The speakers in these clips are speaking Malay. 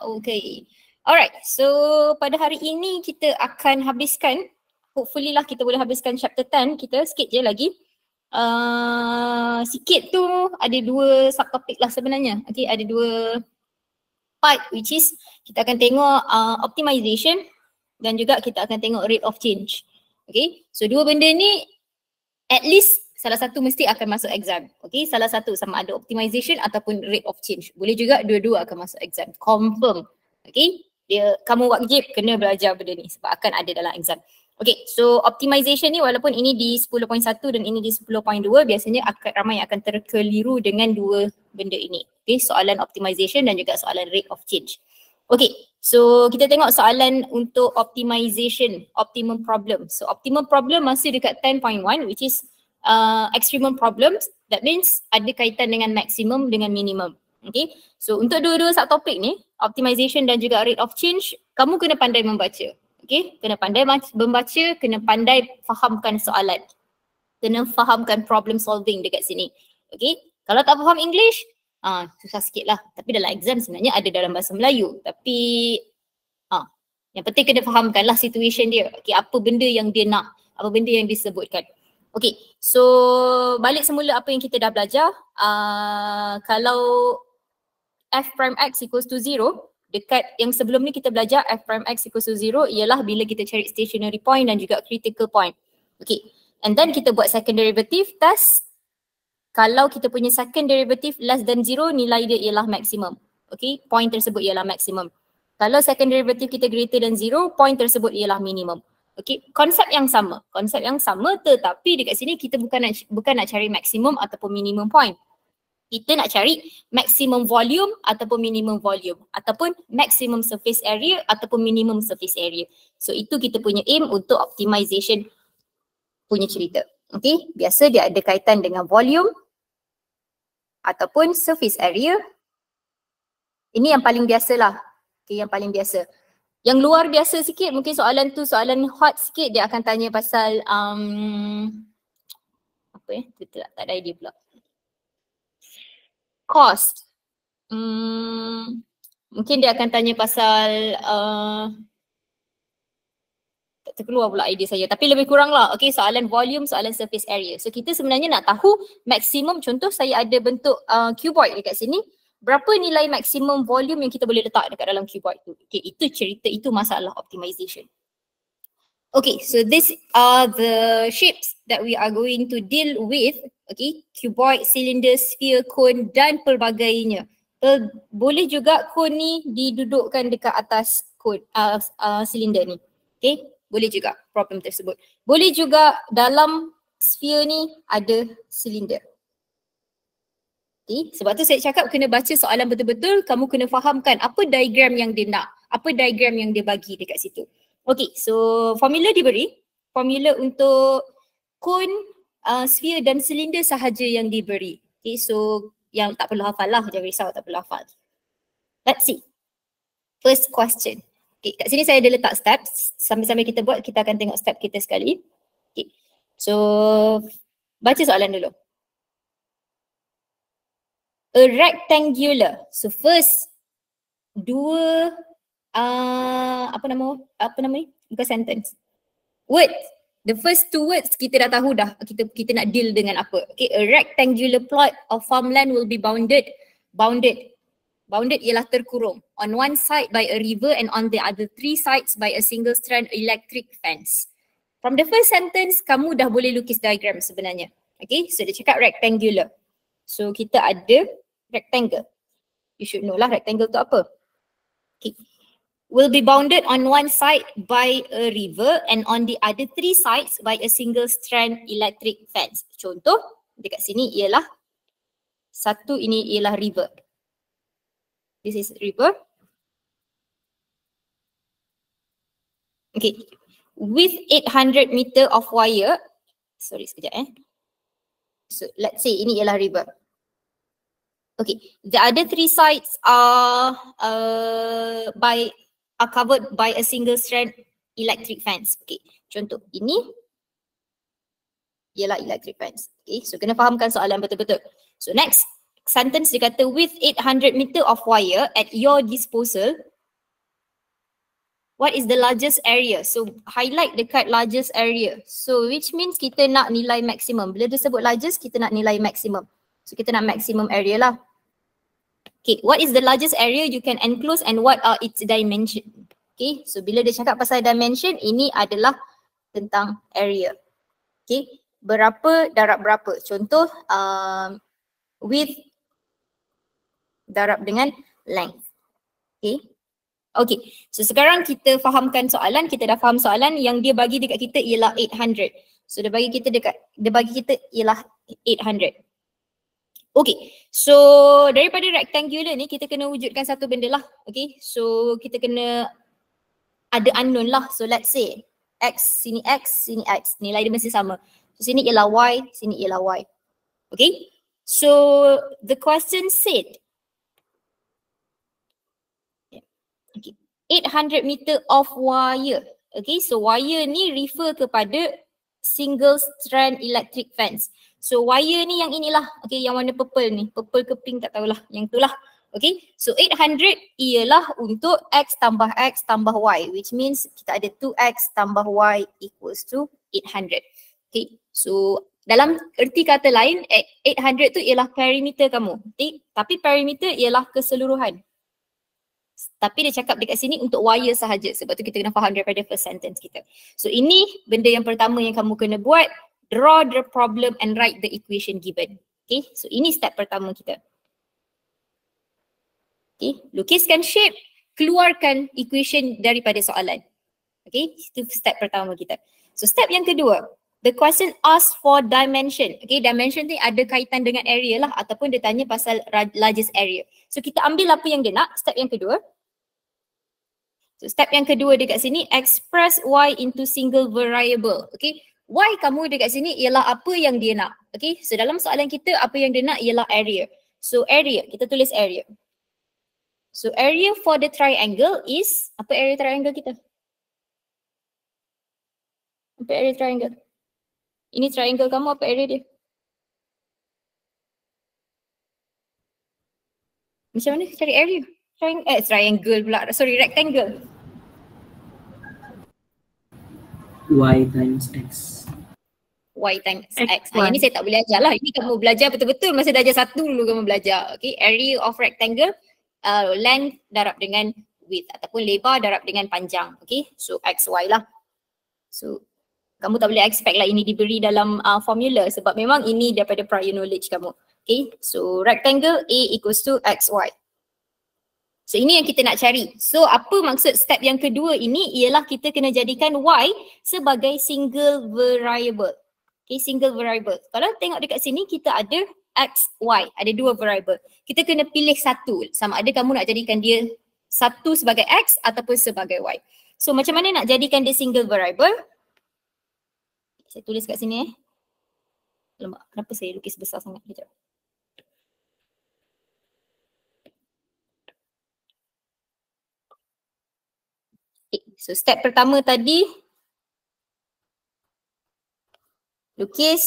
Okay. Alright, so pada hari ini kita akan habiskan, hopefully lah kita boleh habiskan chapter 10 kita sikit je lagi. Sikit tu ada dua subtopik lah sebenarnya. Okay, ada dua part which is kita akan tengok optimization dan juga kita akan tengok rate of change. Okay, so dua benda ni at least salah satu mesti akan masuk exam. Okay, salah satu sama ada optimization ataupun rate of change. Boleh juga dua-dua akan masuk exam. Confirm. Okay, kamu wajib kena belajar benda ni sebab akan ada dalam exam. Okay, so optimization ni walaupun ini di 10.1 dan ini di 10.2 biasanya akan ramai yang akan terkeliru dengan dua benda ini. Okay, soalan optimization dan juga soalan rate of change. Okay, so kita tengok soalan untuk optimization, optimum problem. So optimum problem masih dekat 10.1 which is extremum problems. That means ada kaitan dengan maximum dengan minimum. Okay, so untuk dua-dua subtopik ni, optimization dan juga rate of change, kamu kena pandai membaca. Okay, kena pandai membaca, kena pandai fahamkan soalan. Kena fahamkan problem solving dekat sini. Okay, kalau tak faham English, susah sikit lah. Tapi dalam exam sebenarnya ada dalam bahasa Melayu. Tapi yang penting kena fahamkan lah situation dia. Okay, apa benda yang dia nak, apa benda yang disebutkan. Okay, so balik semula apa yang kita dah belajar. Kalau f prime x equals to 0, dekat yang sebelum ni kita belajar f prime x equals to 0 ialah bila kita cari stationary point dan juga critical point. Okay, and then kita buat second derivative test. Kalau kita punya second derivative less than 0, nilai dia ialah maximum. Okay, point tersebut ialah maximum. Kalau second derivative kita greater than 0, point tersebut ialah minimum. Okay, konsep yang sama tetapi dekat sini kita bukan nak cari maximum ataupun minimum point. Kita nak cari maximum volume ataupun minimum volume ataupun maximum surface area ataupun minimum surface area. So itu kita punya aim untuk optimization punya cerita. Okay, biasa dia ada kaitan dengan volume ataupun surface area. Ini yang paling biasa lah. Okay, yang paling biasa. Yang luar biasa sikit, mungkin soalan tu soalan hot sikit, dia akan tanya pasal tak ada idea pula. Cost. Mungkin dia akan tanya pasal tak terkeluar pula idea saya, tapi lebih kurang lah. Okay, soalan volume, soalan surface area. So kita sebenarnya nak tahu maksimum, contoh saya ada bentuk cuboid dekat sini. Berapa nilai maksimum volume yang kita boleh letak dekat dalam cuboid tu. Okay, itu cerita, itu masalah optimization. Okay, so these are the shapes that we are going to deal with. Okay, cuboid, cylinder, sphere, cone dan pelbagainya. Boleh juga cone ni didudukkan dekat atas cone, cylinder ni. Okay, boleh juga problem tersebut. Boleh juga dalam sphere ni ada cylinder. Okay, sebab tu saya cakap kena baca soalan betul-betul, kamu kena fahamkan apa diagram yang dia nak, apa diagram yang dia bagi dekat situ. Okay, so formula diberi, formula untuk cone, sphere dan silinder sahaja yang diberi. Okay, so yang tak perlu hafal lah, jangan risau tak perlu hafal. Let's see. First question. Okay, kat sini saya ada letak steps, sambil-sambil kita buat kita akan tengok step kita sekali. Okay, so baca soalan dulu. A rectangular. So first dua apa nama ni? Bukan sentence. Word. The first two words kita dah tahu dah kita nak deal dengan apa. Okay, a rectangular plot of farmland will be bounded. Bounded ialah terkurung. On one side by a river and on the other three sides by a single strand electric fence. From the first sentence kamu dah boleh lukis diagram sebenarnya. Okay, so dia cakap rectangular. So kita ada rectangle. You should know lah rectangle tu apa. Okay. Will be bounded on one side by a river and on the other three sides by a single strand electric fence. Contoh dekat sini ialah satu, ini ialah river. This is river. Okay. With 800 meter of wire. Sorry sekejap So let's say ini ialah river. Okay, the other three sides are covered by a single strand electric fence. Okay, contoh ini ialah electric fence. Okay, so kena fahamkan soalan betul-betul. So next sentence dia kata with 800 meter of wire at your disposal, what is the largest area? So highlight dekat largest area. So which means kita nak nilai maksimum. Bila disebut largest, kita nak nilai maksimum. So kita nak maximum area lah. Okay, what is the largest area you can enclose and what are its dimension? Okay, so bila dia cakap pasal dimension, ini adalah tentang area. Okay, berapa darab berapa. Contoh width darab dengan length. Okay. Okay, so sekarang kita fahamkan soalan, kita dah faham soalan yang dia bagi dekat kita ialah 800. So dia bagi kita ialah 800. Okay, so daripada rectangular ni kita kena wujudkan satu benda lah. Okay, so kita kena ada unknown lah. So let's say x, sini x, sini x. Nilai dia mesti sama. So sini ialah y, sini ialah y. Okay, so the question said, okay, 800 meter of wire. Okay, so wire ni refer kepada single strand electric fence. So wire ni yang inilah, okay, yang warna purple ni. Purple ke pink tak tahulah, yang itulah. Okay, so 800 ialah untuk x tambah y, which means kita ada 2x tambah y equals to 800. Okay, so dalam erti kata lain, 800 tu ialah perimeter kamu. Okay, tapi perimeter ialah keseluruhan. Tapi dia cakap dekat sini untuk wire sahaja. Sebab tu kita kena faham daripada first sentence kita. So ini benda yang pertama yang kamu kena buat. Draw the problem and write the equation given. Okay, so ini step pertama kita. Okay, lukiskan shape, keluarkan equation daripada soalan. Okay, itu step pertama kita. So step yang kedua, the question asks for dimension. Okay, dimension ni ada kaitan dengan area lah ataupun dia tanya pasal largest area. So kita ambil apa yang dia nak, step yang kedua. So step yang kedua dekat sini, express y into single variable. Okay, y kamu dekat sini ialah apa yang dia nak. Okay, so dalam soalan kita apa yang dia nak ialah area. So area, kita tulis area. So area for the triangle is, apa area triangle kita? Apa area triangle? Ini triangle kamu, apa area dia? Macam mana cari area? Triangle pula, sorry, rectangle. Y times x. Y times x. Yang ni saya tak boleh ajar lah. Ini kamu belajar betul-betul masa darjah 1 dulu kamu belajar. Okay, area of rectangle, length darab dengan width ataupun lebar darab dengan panjang. Okay, so x, y lah. So kamu tak boleh expect lah ini diberi dalam formula sebab memang ini daripada prior knowledge kamu. Okay, so rectangle A equals to x, y. So ini yang kita nak cari. So apa maksud step yang kedua ini ialah kita kena jadikan y sebagai single variable. Okay, single variable. Kalau tengok dekat sini kita ada x, y. Ada dua variable. Kita kena pilih satu. Sama ada kamu nak jadikan dia satu sebagai x ataupun sebagai y. So macam mana nak jadikan dia single variable? Saya tulis kat sini Alamak, kenapa saya lukis besar sangat? Sekejap. Okay, so step pertama tadi, lukis,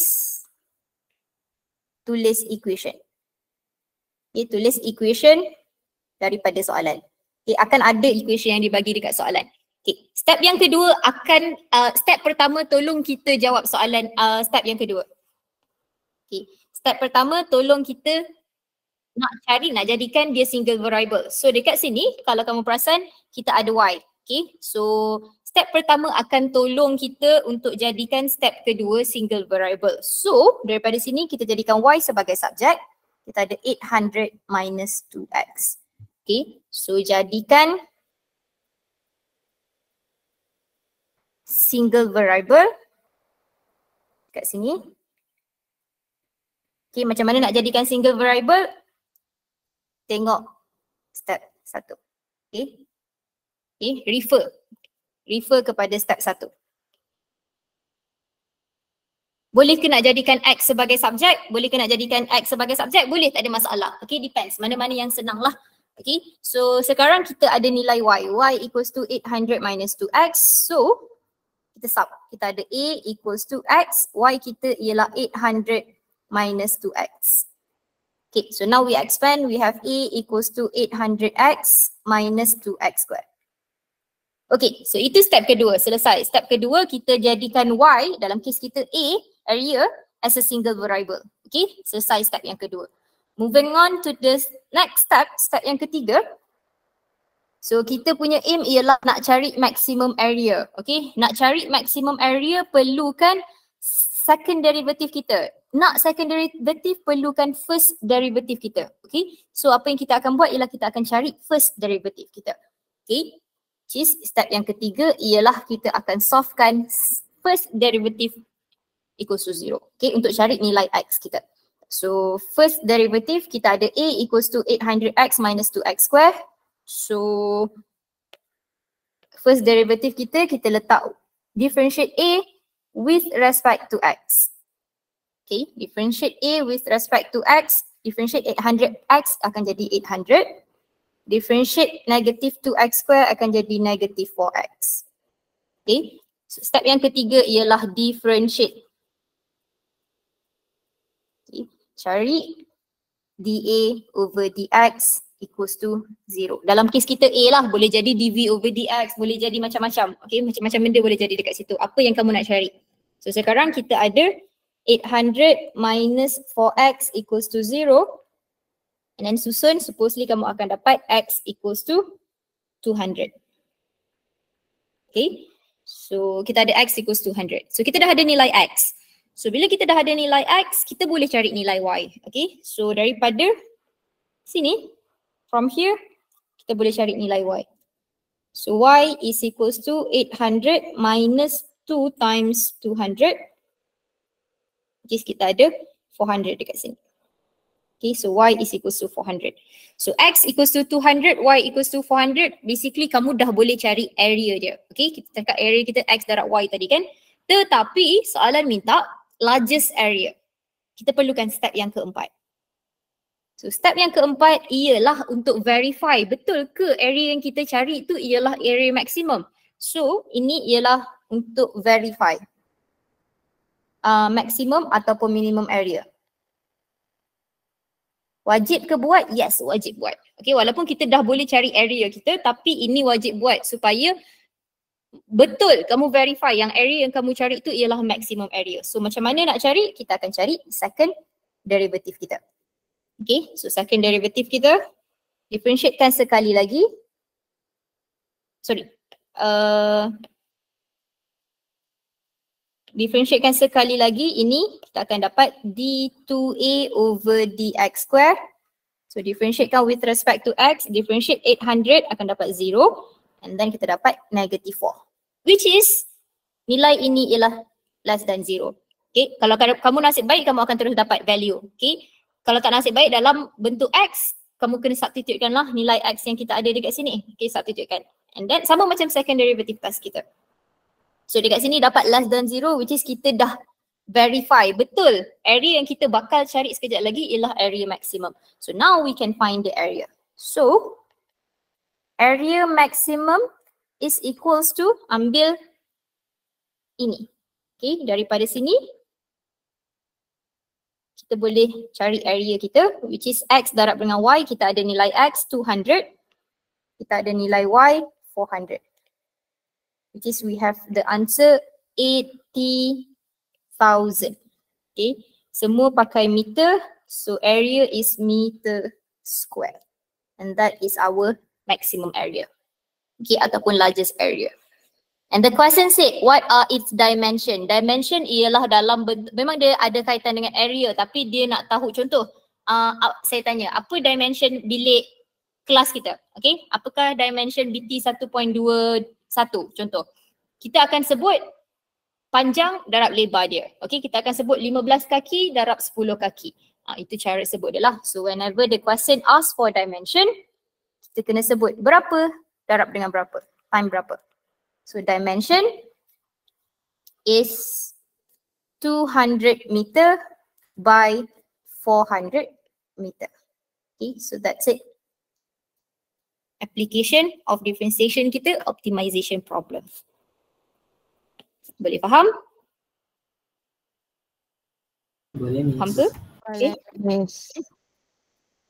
tulis equation. Okay, tulis equation daripada soalan. Okay, akan ada equation yang dibagi dekat soalan. Okay, step yang kedua akan, step pertama tolong kita jawab soalan step yang kedua. Okay, step pertama tolong kita nak jadikan dia single variable. So dekat sini kalau kamu perasan kita ada y. Okay, so step pertama akan tolong kita untuk jadikan step kedua single variable. So daripada sini kita jadikan y sebagai subjek. Kita ada 800 minus 2x. Okay, so jadikan single variable kat sini. Okay, macam mana nak jadikan single variable? Tengok step 1. Okay. Okay, refer kepada step 1. Boleh ke nak jadikan x sebagai subjek? Boleh ke nak jadikan x sebagai subjek? Boleh, tak ada masalah. Okay, depends. Mana-mana yang senang lah. Okay, so sekarang kita ada nilai y. Y equals to 800 minus 2x. So, kita sub. Kita ada a equals to x. Y kita ialah 800 minus 2x. Okay, so now we expand. We have a equals to 800x minus 2x squared. Okay, so itu step kedua, selesai. Step kedua kita jadikan Y, dalam kes kita A, area as a single variable. Okay, selesai step yang kedua. Moving on to the next step, step yang ketiga. So kita punya aim ialah nak cari maximum area. Okay, nak cari maximum area perlukan second derivative kita. Nak second derivative perlukan first derivative kita. Okay, so apa yang kita akan buat ialah kita akan cari first derivative kita. Okay, which is step yang ketiga ialah kita akan solvekan first derivative equals to 0. Okay, untuk cari nilai X kita. So first derivative kita ada A equals to 800X minus 2X square. So first derivative kita letak differentiate A with respect to X. Okay, differentiate A with respect to X, differentiate 800X akan jadi 800. Differentiate negative 2X square akan jadi negative 4X. Okay, so step yang ketiga ialah differentiate. Okay, cari dA over dx equals to 0. Dalam kes kita A lah, boleh jadi dV over dx, boleh jadi macam-macam. Okay, macam-macam benda boleh jadi dekat situ. Apa yang kamu nak cari? So sekarang kita ada 800 minus 4x equals to 0. And then susun, supposedly kamu akan dapat x equals to 200. Okay, so kita ada x equals 200. So kita dah ada nilai x. So bila kita dah ada nilai x, kita boleh cari nilai y. Okay, so daripada sini, from here, kita boleh cari nilai y. So y is equals to 800 minus 2 times 200. Which is kita ada 400 dekat sini. Okay, so y is equals to 400. So x equals to 200, y equals to 400. Basically kamu dah boleh cari area dia. Okay, kita cakap area kita x darab y tadi kan. Tetapi soalan minta largest area. Kita perlukan step yang keempat. So step yang keempat ialah untuk verify betul ke area yang kita cari itu ialah area maksimum. So ini ialah untuk verify maximum ataupun minimum area. Wajib ke buat? Yes, wajib buat. Okay, walaupun kita dah boleh cari area kita, tapi ini wajib buat supaya betul kamu verify yang area yang kamu cari itu ialah maximum area. So macam mana nak cari? Kita akan cari second derivative kita. Okay, so second derivative kita differentiatekan sekali lagi. Differentiatekan sekali lagi, ini kita akan dapat d2a over dx square. So differentiatekan with respect to x, differentiate 800 akan dapat 0 and then kita dapat negative 4. Which is nilai ini ialah less than 0. Okay, kalau kamu nasib baik kamu akan terus dapat value. Okay, kalau tak nasib baik dalam bentuk x, kamu kena substitutekan lah nilai x yang kita ada dekat sini. Okay, substitutekan. And then sama macam second derivative test kita. So dekat sini dapat less than 0 which is kita dah verify betul area yang kita bakal cari sekejap lagi ialah area maximum. So now we can find the area. So area maximum is equals to, ambil ini. Okay, daripada sini kita boleh cari area kita which is x darab dengan y. Kita ada nilai x 200, kita ada nilai y 400. Which is we have the answer 80,000. Okay, semua pakai meter, so area is meter square. And that is our maximum area. Okay, ataupun largest area. And the question said, what are its dimension? Dimension ialah dalam bentuk, memang dia ada kaitan dengan area tapi dia nak tahu contoh. Saya tanya, apa dimension bilik kelas kita? Okay, apakah dimension BT 1.21 contoh? Kita akan sebut panjang darab lebar dia. Okay, kita akan sebut 15 kaki darab 10 kaki. Itu cara sebut dia lah. So whenever the question asks for dimension, kita kena sebut berapa darab dengan berapa, time berapa. So dimension is 200 meter by 400 meter. Okay, so that's it. Application of differentiation kita, optimization problem. Boleh faham? Boleh, Miss. Faham ke? Okay.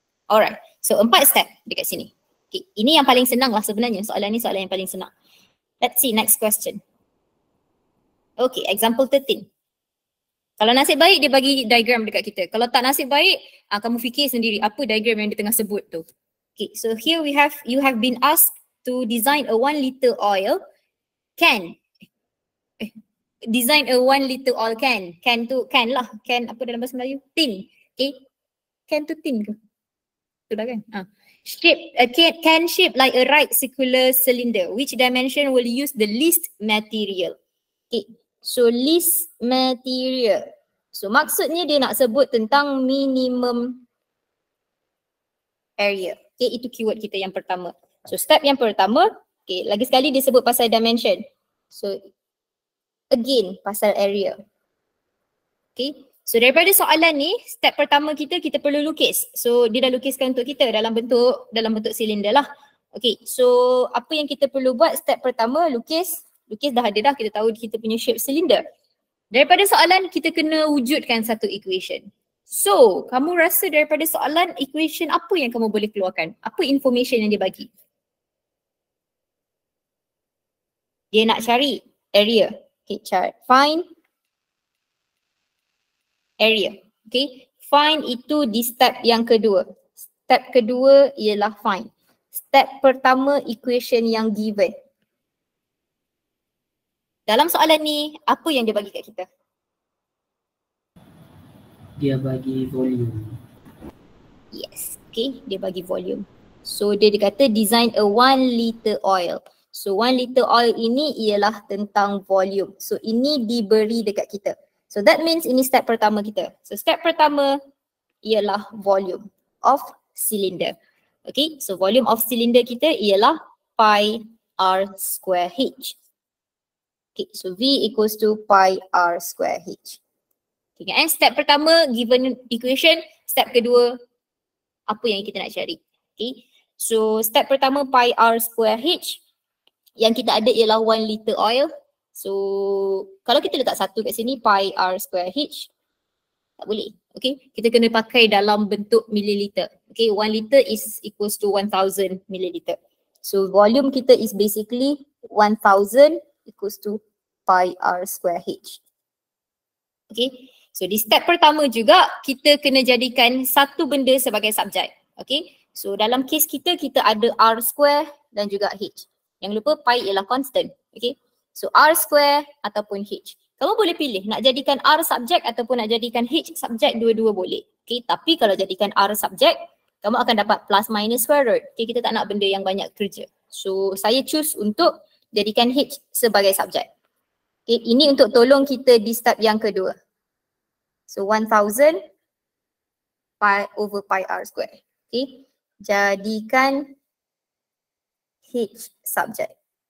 Alright, so 4 step dekat sini. Okay, ini yang paling senang lah sebenarnya, soalan ni soalan yang paling senang. Let's see next question. Okay, example 13. Kalau nasib baik dia bagi diagram dekat kita. Kalau tak nasib baik, kamu fikir sendiri apa diagram yang dia tengah sebut tu. Okay, so here you have been asked to design a 1 liter oil can. Design a 1 liter oil can. Can tu can lah. Can apa dalam bahasa Melayu? Tin. Okay. Can tu tin ke? Tu dah kan? Can shape like a right circular cylinder. Which dimension will use the least material? Okay. So least material. So maksudnya dia nak sebut tentang minimum area. Okay, itu keyword kita yang pertama. So step yang pertama, okay, lagi sekali dia sebut pasal dimension. So again pasal area. Okay, so daripada soalan ni, step pertama kita perlu lukis. So dia dah lukiskan untuk kita dalam bentuk silinder lah. Okay, so apa yang kita perlu buat step pertama, lukis dah ada dah, kita tahu kita punya shape cylinder. Daripada soalan kita kena wujudkan satu equation. So, kamu rasa daripada soalan equation apa yang kamu boleh keluarkan? Apa information yang dia bagi? Dia nak cari area. Okay, find area. Okay, find itu di step yang kedua. Step kedua ialah find. Step pertama equation yang given. Dalam soalan ni, apa yang dia bagi kat kita? Dia bagi volume. Yes, okay, dia bagi volume. So dia kata design a 1 liter oil. So 1 liter oil ini ialah tentang volume. So ini diberi dekat kita. So that means ini step pertama kita. So step pertama ialah volume of cylinder. Okay, so volume of cylinder kita ialah pi r square h. Okay, so V equals to pi r square h. Okay, and step pertama given equation, step kedua apa yang kita nak cari. Okay, so step pertama pi r square h, yang kita ada ialah 1 liter oil. So kalau kita letak satu kat sini pi r square h, tak boleh. Okay, kita kena pakai dalam bentuk milliliter. Okay, 1 liter is equals to 1000 milliliter. So volume kita is basically 1000 equals to pi r square h. Okay, so di step pertama juga kita kena jadikan satu benda sebagai subjek. Okay, so dalam kes kita ada r square dan juga h. Jangan lupa pi ialah constant. Okay, so r square ataupun h. Kamu boleh pilih nak jadikan r subjek ataupun nak jadikan h subjek, dua-dua boleh. Okay, tapi kalau jadikan r subjek, kamu akan dapat plus minus square root. Okay, kita tak nak benda yang banyak kerja. So saya choose untuk jadikan h sebagai subjek. Okay, ini untuk tolong kita di step yang kedua. So 1000 pi over pi r square. Okay, jadikan h subjek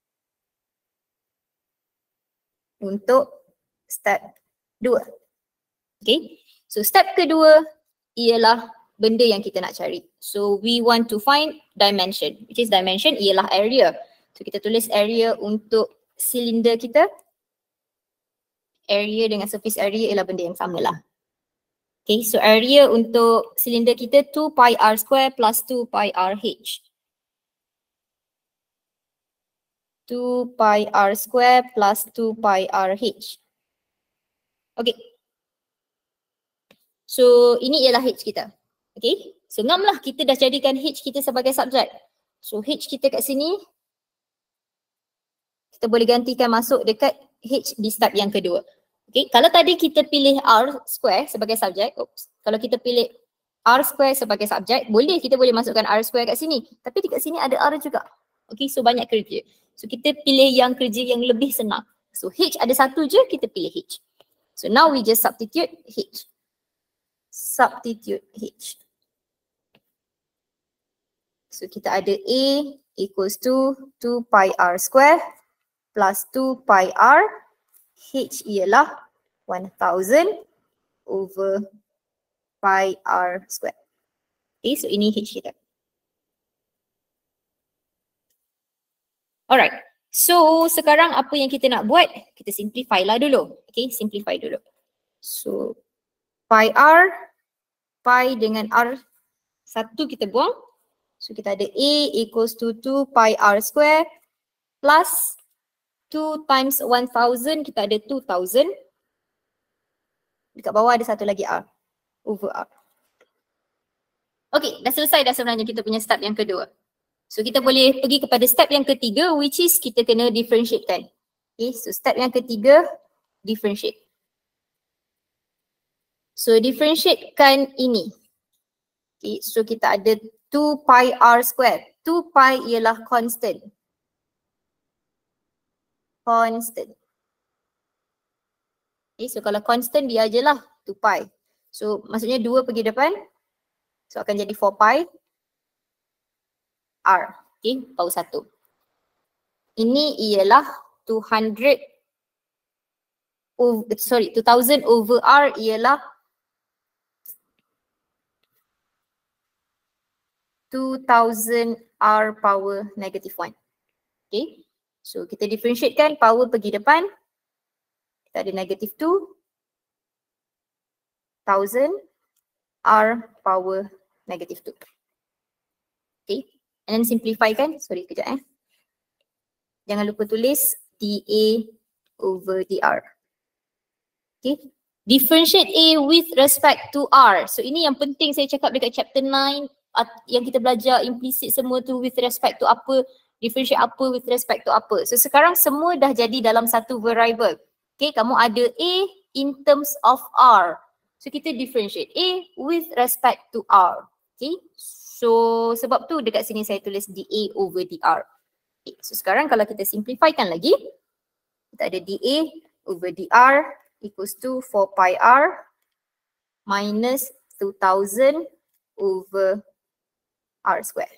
untuk step 2. Okay, so step kedua ialah benda yang kita nak cari. So we want to find dimension, which is dimension ialah area. So kita tulis area untuk silinder kita. Area dengan surface area ialah benda yang sama lah. Okay, so area untuk silinder kita 2 pi r square plus 2 pi r h. 2 pi r square plus 2 pi r h. Okay. So ini ialah h kita. Okay. So ngamlah kita dah jadikan h kita sebagai subjek. So h kita kat sini kita boleh gantikan masuk dekat h di step yang kedua. Okay, kalau tadi kita pilih r square sebagai subjek, kalau kita pilih r square sebagai subjek, kita boleh masukkan r square kat sini. Tapi dekat sini ada r juga. Okay, so banyak kerja. So kita pilih yang kerja yang lebih senang. So h ada satu je, kita pilih h. So now we just substitute h. Substitute h. So kita ada a equals to 2 pi r square plus 2 pi r. H ialah 1000 over pi r square. Okay, so ini H kita. Alright, so sekarang apa yang kita nak buat? Kita simplify lah dulu. Okay, simplify dulu. So pi r, pi dengan r satu kita buang. So kita ada A equals to 2 pi r square plus 2 times 1000, kita ada 2000. Dekat bawah ada satu lagi R, over R. Okay, dah selesai dah sebenarnya kita punya step yang kedua. So kita boleh pergi kepada step yang ketiga, which is kita kena differentiatekan. Okay, so step yang ketiga, differentiate. So differentiatekan ini. Okay, so kita ada 2 pi R square. 2 pi ialah constant. Constant. Okay, so kalau constant dia je lah 2 pi. So maksudnya 2 pergi depan. So akan jadi 4 pi R. Okay, power 1. Ini ialah 2000 over R ialah 2000 R power negative 1. Okay, so kita differentiatekan, power pergi depan. Kita ada negative 2000 R power negative 2. Okay, and then simplify kan, sorry kejap Jangan lupa tulis dA over dR. Okay, differentiate A with respect to R. So ini yang penting saya cakap dekat chapter 9 yang kita belajar implicit semua tu with respect to apa, differentiate apa with respect to apa. So sekarang semua dah jadi dalam satu variable. Okay, kamu ada A in terms of R. So kita differentiate A with respect to R. Okay, so sebab tu dekat sini saya tulis dA over dR. Okay, so sekarang kalau kita simplifykan lagi, kita ada dA over dR equals to 4 pi R minus 2000 over R square.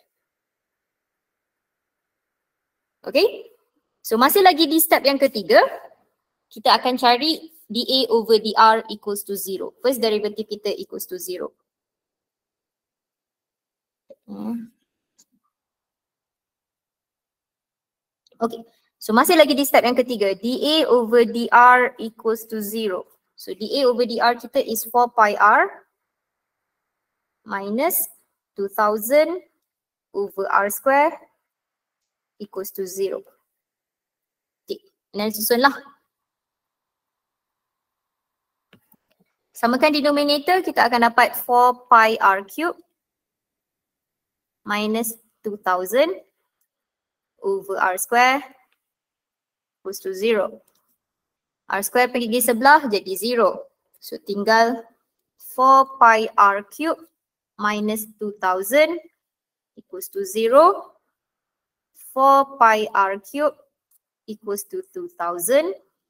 Okay, so masih lagi di step yang ketiga, kita akan cari dA over dR equals to 0. First derivative kita equals to 0. Okay, so masih lagi di step yang ketiga, dA over dR equals to 0. So dA over dR kita is 4 pi R minus 2000 over R square equals to 0. Okay, dan susunlah. Samakan denominator, kita akan dapat 4 pi R cube minus 2000 over R square equals to 0. R square pergi sebelah jadi 0. So tinggal 4 pi R cube minus 2000 equals to 0. 4 pi R cube equals to 2000.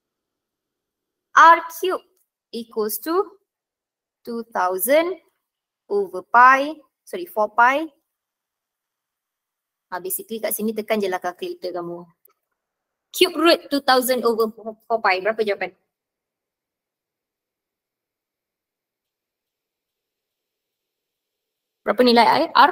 R cube equals to 2000 over pi, 4 pi. Basically kat sini tekan je lah calculator kamu. Cube root 2000 over 4 pi, berapa jawapan? Berapa nilai R?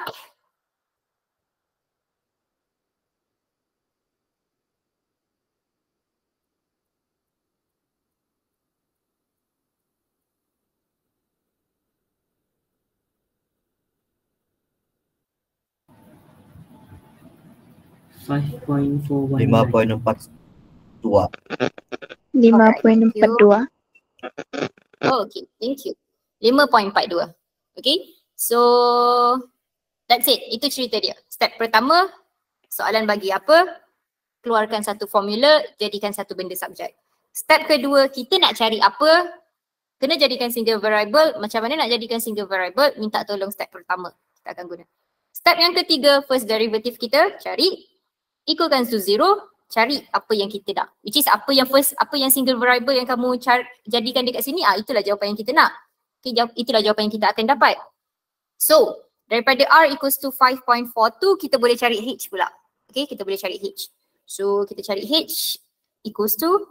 $5.419. 5.42. 5.42. Oh, okay, thank you. 5.42. Okay, so that's it. Itu cerita dia. Step pertama, soalan bagi apa? Keluarkan satu formula, jadikan satu benda subjek. Step kedua, kita nak cari apa? Kena jadikan single variable. Macam mana nak jadikan single variable? Minta tolong step pertama. Kita akan guna. Step yang ketiga, first derivative kita cari. Equalkan to 0, cari apa yang kita nak. Which is apa yang single variable yang kamu jadikan dekat sini, itulah jawapan yang kita nak. Okay, itulah jawapan yang kita akan dapat. So, daripada R equals to 5.42, kita boleh cari H pula. Okay, kita boleh cari H. So, kita cari H equals to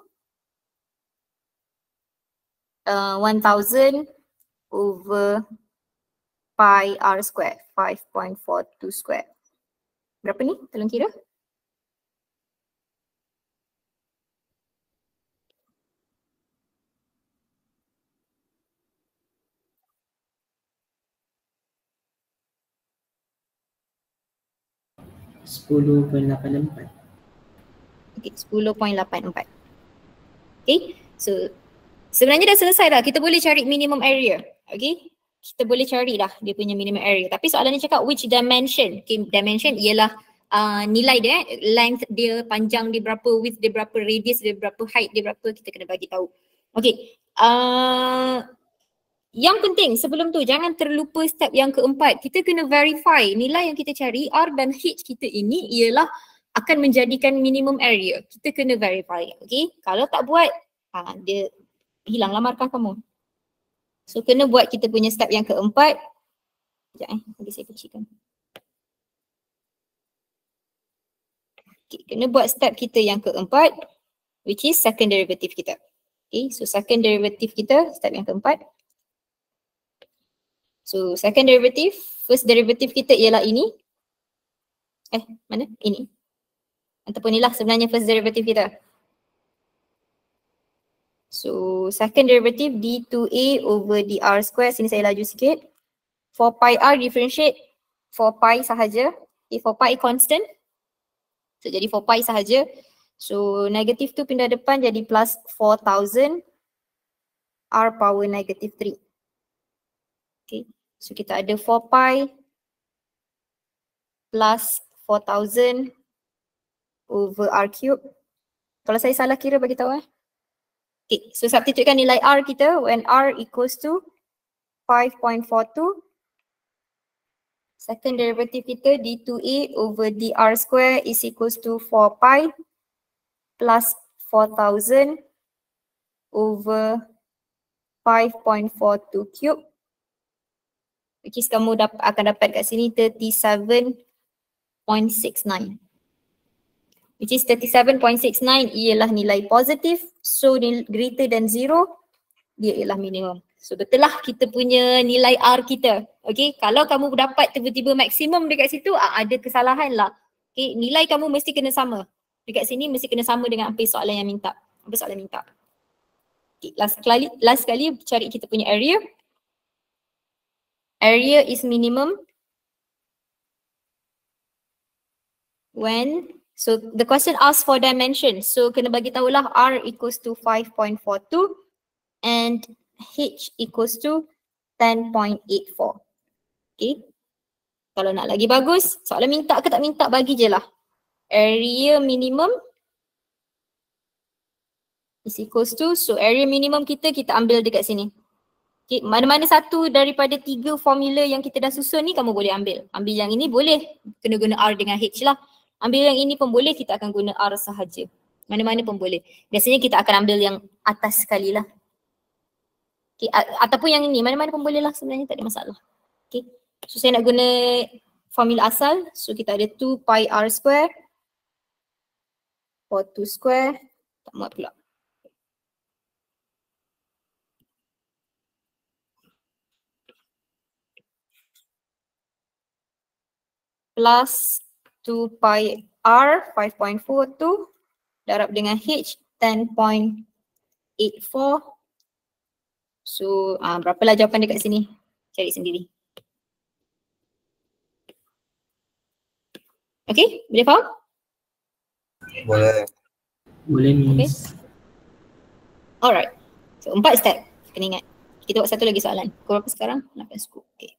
1000 over pi R square, 5.42 square. Berapa ni? Tolong kira. $10.84. Okay, 10.84. Okay, so sebenarnya dah selesai dah. Kita boleh cari minimum area. Okay, kita boleh cari dah dia punya minimum area. Tapi soalan ni cakap which dimension. Okay, dimension ialah nilai dia, length dia, panjang dia berapa, width dia berapa, radius dia berapa, height dia berapa, kita kena bagi tahu. Okay, yang penting sebelum tu jangan terlupa step yang keempat. Kita kena verify nilai yang kita cari R dan H kita ini ialah akan menjadikan minimum area. Kita kena verify. Okay, kalau tak buat dia hilanglah markah kamu. So kena buat kita punya step yang keempat. Sekejap nanti saya kecilkan. Okay, kena buat step kita yang keempat which is second derivative kita. Okay, so second derivative kita step yang keempat. So second derivative, first derivative kita ialah ini. Mana? Ini. Ataupun inilah sebenarnya first derivative kita. So second derivative d2a over dr square, sini saya laju sikit. For pi r differentiate, for pi sahaja. Okay, for pi constant. So jadi for pi sahaja. So negative tu pindah depan jadi plus 4000 r power negative 3. Okay, so kita ada 4 pi plus 4000 over r cube. Kalau saya salah kira bagi tahu Okay, so substitutekan nilai r kita when r equals to 5.42. Second derivative kita d2a over dr square is equals to 4 pi plus 4000 over 5.42 cube. Which is kamu akan dapat kat sini 37.69. Which is 37.69 ialah nilai positif. So greater than 0, dia ialah minimum. So betul lah kita punya nilai R kita. Okay, kalau kamu dapat tiba-tiba maksimum dekat situ, ada kesalahan lah. Okay, nilai kamu mesti kena sama. Dekat sini mesti kena sama dengan apa soalan yang minta. Apa soalan minta. Okay, last kali cari kita punya area. Area is minimum when, so the question asks for dimension. So kena bagi tahulah R equals to 5.42 and H equals to 10.84. Okay. Kalau nak lagi bagus, soalan minta ke tak minta bagi je lah. Area minimum is equals to, so area minimum kita ambil dekat sini. Okay, mana-mana satu daripada 3 formula yang kita dah susun ni kamu boleh ambil. Ambil yang ini boleh, kena guna R dengan H lah. Ambil yang ini pun boleh, kita akan guna R sahaja. Mana-mana pun boleh. Biasanya kita akan ambil yang atas sekali lah. Okay, ataupun yang ini, mana-mana pun boleh lah sebenarnya, tak ada masalah. Okay, so saya nak guna formula asal. So kita ada 2 pi R square for 2 square, tak muat pula. Plus 2 pi R 5.42 darab dengan H 10.84. So berapalah jawapan dekat sini? Cari sendiri. Okay, boleh faham? Boleh. Boleh Miss. Alright. So 4 step. Kena ingat. Kita buat satu lagi soalan. Pukul berapa sekarang? 8 suku. Okay.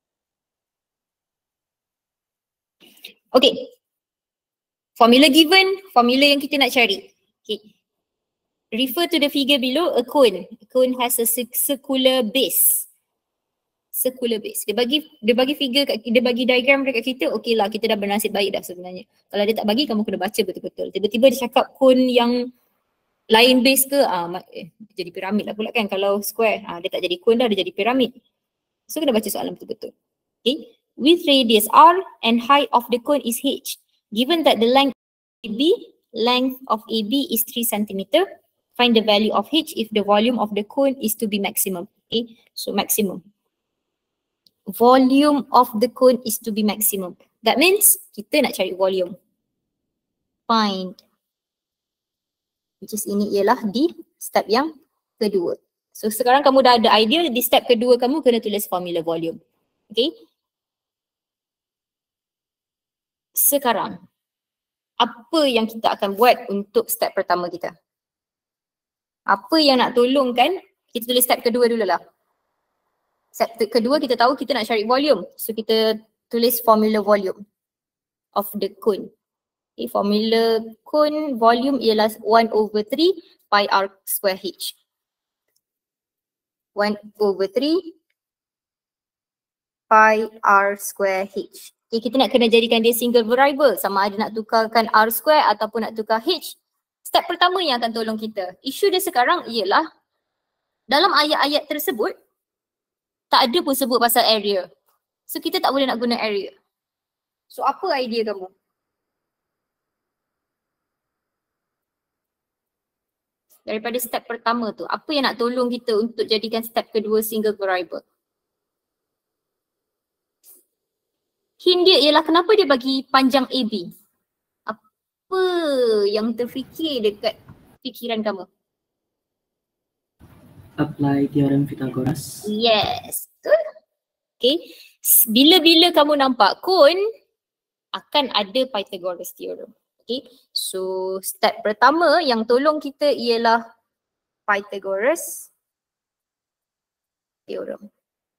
Okay. Formula given, formula yang kita nak cari. Okay. Refer to the figure below, a cone. A cone has a circular base. Circular base. Dia bagi figure, dia bagi diagram dekat kita, okay lah, kita dah bernasib baik dah sebenarnya. Kalau dia tak bagi, kamu kena baca betul-betul. Tiba-tiba dia cakap cone yang lain base ke, jadi piramid lah pula kan. Kalau square, dia tak jadi cone dah, dia jadi piramid. So kena baca soalan betul-betul. Okay. With radius R and height of the cone is H. Given that the length of AB is 3 cm, find the value of H if the volume of the cone is to be maximum. Okay, so maximum. Volume of the cone is to be maximum. That means kita nak cari volume. Find. Which is ini ialah di step yang kedua. So sekarang kamu dah ada idea, di step kedua kamu kena tulis formula volume. Okay. Sekarang apa yang kita akan buat untuk step pertama kita. Apa yang nak tolongkan, kita tulis step kedua dulu lah. Step kedua kita tahu kita nak cari volume. So kita tulis formula volume of the cone. Okay, formula cone volume ialah 1/3 pi r square h. 1/3 pi r square h. Okay, kita nak kena jadikan dia single variable, sama ada nak tukarkan r square ataupun nak tukar h. Step pertama yang akan tolong kita. Isu dia sekarang ialah dalam ayat-ayat tersebut tak ada pun sebut pasal area. So kita tak boleh nak guna area. So apa idea kamu? Daripada step pertama tu, apa yang nak tolong kita untuk jadikan step kedua single variable? Hint dia ialah kenapa dia bagi panjang AB? Apa yang terfikir dekat fikiran kamu? Apply teorem Pythagoras. Yes, betul. Okay, bila-bila kamu nampak cone, akan ada Pythagoras theorem. Okay, so step pertama yang tolong kita ialah Pythagoras theorem.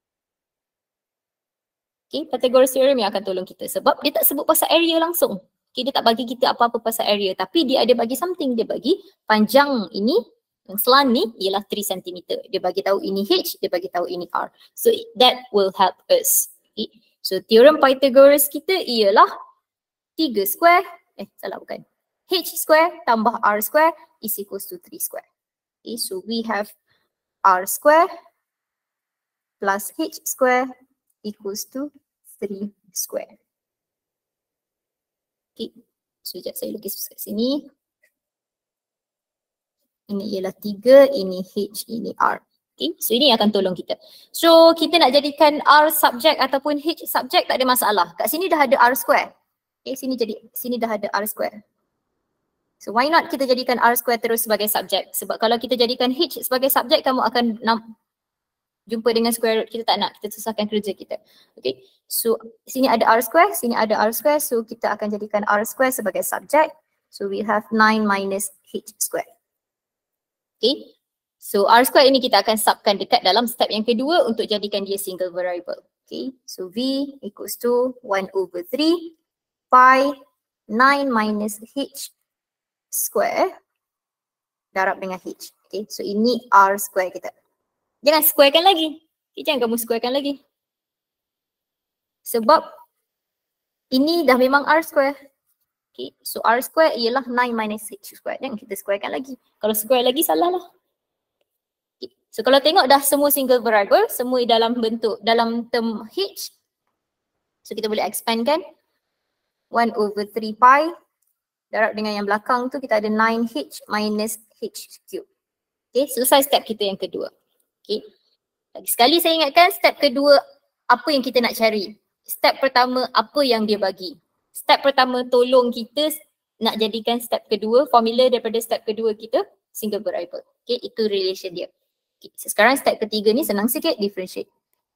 Okay, Pythagoras theorem yang akan tolong kita sebab dia tak sebut pasal area langsung. Okay, dia tak bagi kita apa-apa pasal area, tapi dia ada bagi something. Dia bagi panjang ini, yang selang ni ialah 3 cm. Dia bagi tahu ini H, dia bagi tahu ini R. So that will help us. Okay, so theorem Pythagoras kita ialah 3 square, bukan. H square tambah R square is equals to 3 square. Okay, so we have R square plus H square equals to 3 square. Okay, so sekejap saya lukis kat sini. Ini ialah 3, ini H, ini R. Okay, so ini akan tolong kita. So kita nak jadikan R subject ataupun H subject tak ada masalah. Kat sini dah ada R square. Okay, sini dah ada R square. So why not kita jadikan R square terus sebagai subject? Sebab kalau kita jadikan H sebagai subject, kamu akan jumpa dengan square root. Kita tak nak, kita susahkan kerja kita. Okay, so sini ada R square, sini ada R square. So kita akan jadikan R square sebagai subject. So we have 9 minus H square. Okay, so R square ini kita akan subkan dekat dalam step yang kedua untuk jadikan dia single variable. Okay, so V equals to 1/3 pi 9 minus H square darab dengan H. Okay, so ini R square kita. Jangan squarekan lagi. Okay, jangan kamu squarekan lagi. Sebab ini dah memang R square. Okay, so R square ialah 9 minus H square. Jangan kita squarekan lagi. Kalau square lagi salah lah. Okay, so kalau tengok dah semua single variable, semua dalam bentuk, dalam term H. So kita boleh expandkan. 1/3 pi darab dengan yang belakang tu kita ada 9H minus H cube. Okay, selesai step kita yang kedua. Okay, lagi sekali saya ingatkan step kedua apa yang kita nak cari. Step pertama apa yang dia bagi. Step pertama tolong kita nak jadikan step kedua, formula daripada step kedua kita single variable. Okay, itu relation dia. Okay, so sekarang step ketiga ni senang sikit, differentiate.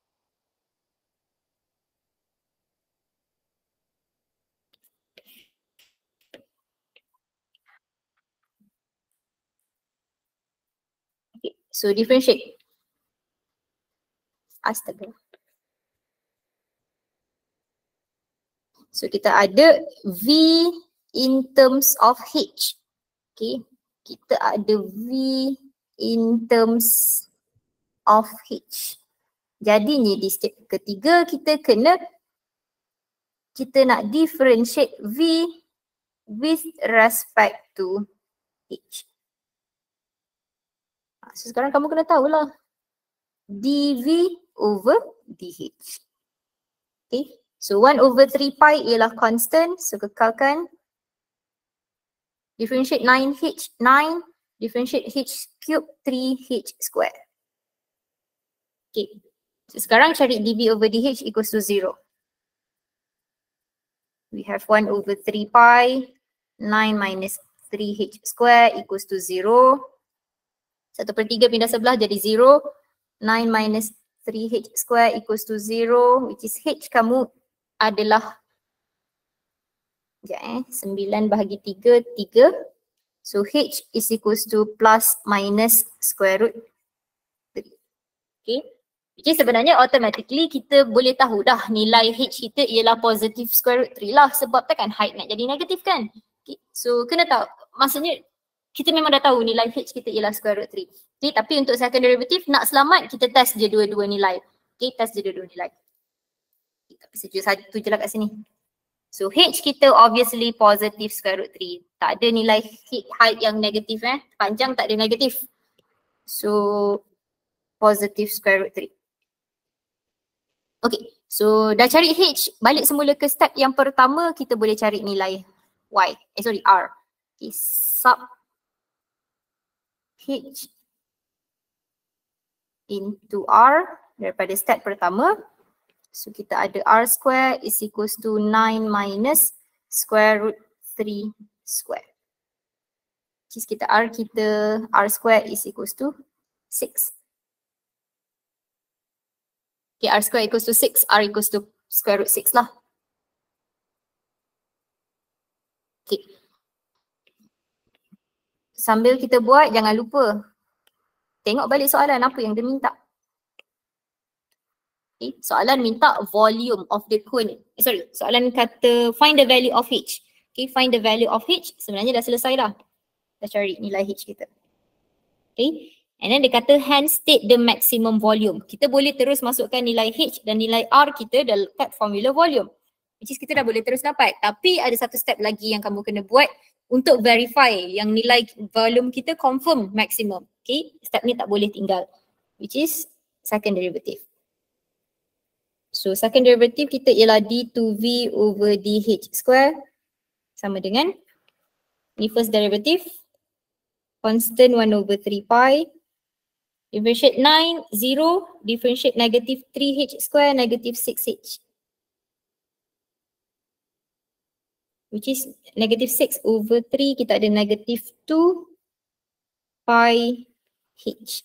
Okay, so differentiate. Astaga. So kita ada V in terms of H. Okay, kita ada V in terms of H. Jadinya di step ketiga kita nak differentiate V with respect to H. So sekarang kamu kena tahulah dV over dH. Okay, so 1/3 pi ialah constant, so kekalkan. Differentiate 9H, 9, differentiate H cube, 3H square. Okay, so sekarang cari dV over dH equals to 0. We have 1/3 pi, 9 minus 3H square equals to 0. 1/3 pindah sebelah jadi 0. 9 minus 3H square equals to 0, which is H kamu adalah 9 bahagi 3, 3. So H is equals to plus minus square root 3. Okay. Jadi sebenarnya automatically kita boleh tahu dah nilai H kita ialah positive square root 3 lah sebab kan height nak jadi negatif kan. Okay. So kena tahu, maksudnya kita memang dah tahu nilai H kita ialah square root 3. Okay, tapi untuk second derivative nak selamat kita test je dua-dua nilai. Okay, test je dua-dua nilai. Okay, tapi satu je lah kat sini. So H kita obviously positive square root 3. Tak ada nilai height yang negatif panjang tak ada negatif. So positive square root 3. Okay, so dah cari H, balik semula ke step yang pertama kita boleh cari nilai Y, R. Okay, sub H into R daripada step pertama. So kita ada R square is equals to 9 minus square root 3 square. Which is kita R square is equals to 6. Okay, R square equals to 6, R equals to square root 6 lah. Okay. Sambil kita buat, jangan lupa tengok balik soalan apa yang dia minta. Okay, soalan minta volume of the cone. Soalan kata find the value of H. Okay, find the value of H. Sebenarnya dah selesai dah. Dah cari nilai H kita. Okay. And then dia kata hence state the maximum volume. Kita boleh terus masukkan nilai H dan nilai R kita dekat formula volume. Which is kita dah boleh terus dapat. Tapi ada satu step lagi yang kamu kena buat untuk verify yang nilai volume kita confirm maximum. Okay, step ni tak boleh tinggal. Which is second derivative. So second derivative kita ialah d2v over dh square sama dengan ni first derivative constant 1 over 3 pi. Differentiate 9, 0, differentiate negative 3h square, negative 6h. Which is negative 6 over 3, kita ada negative 2 pi h.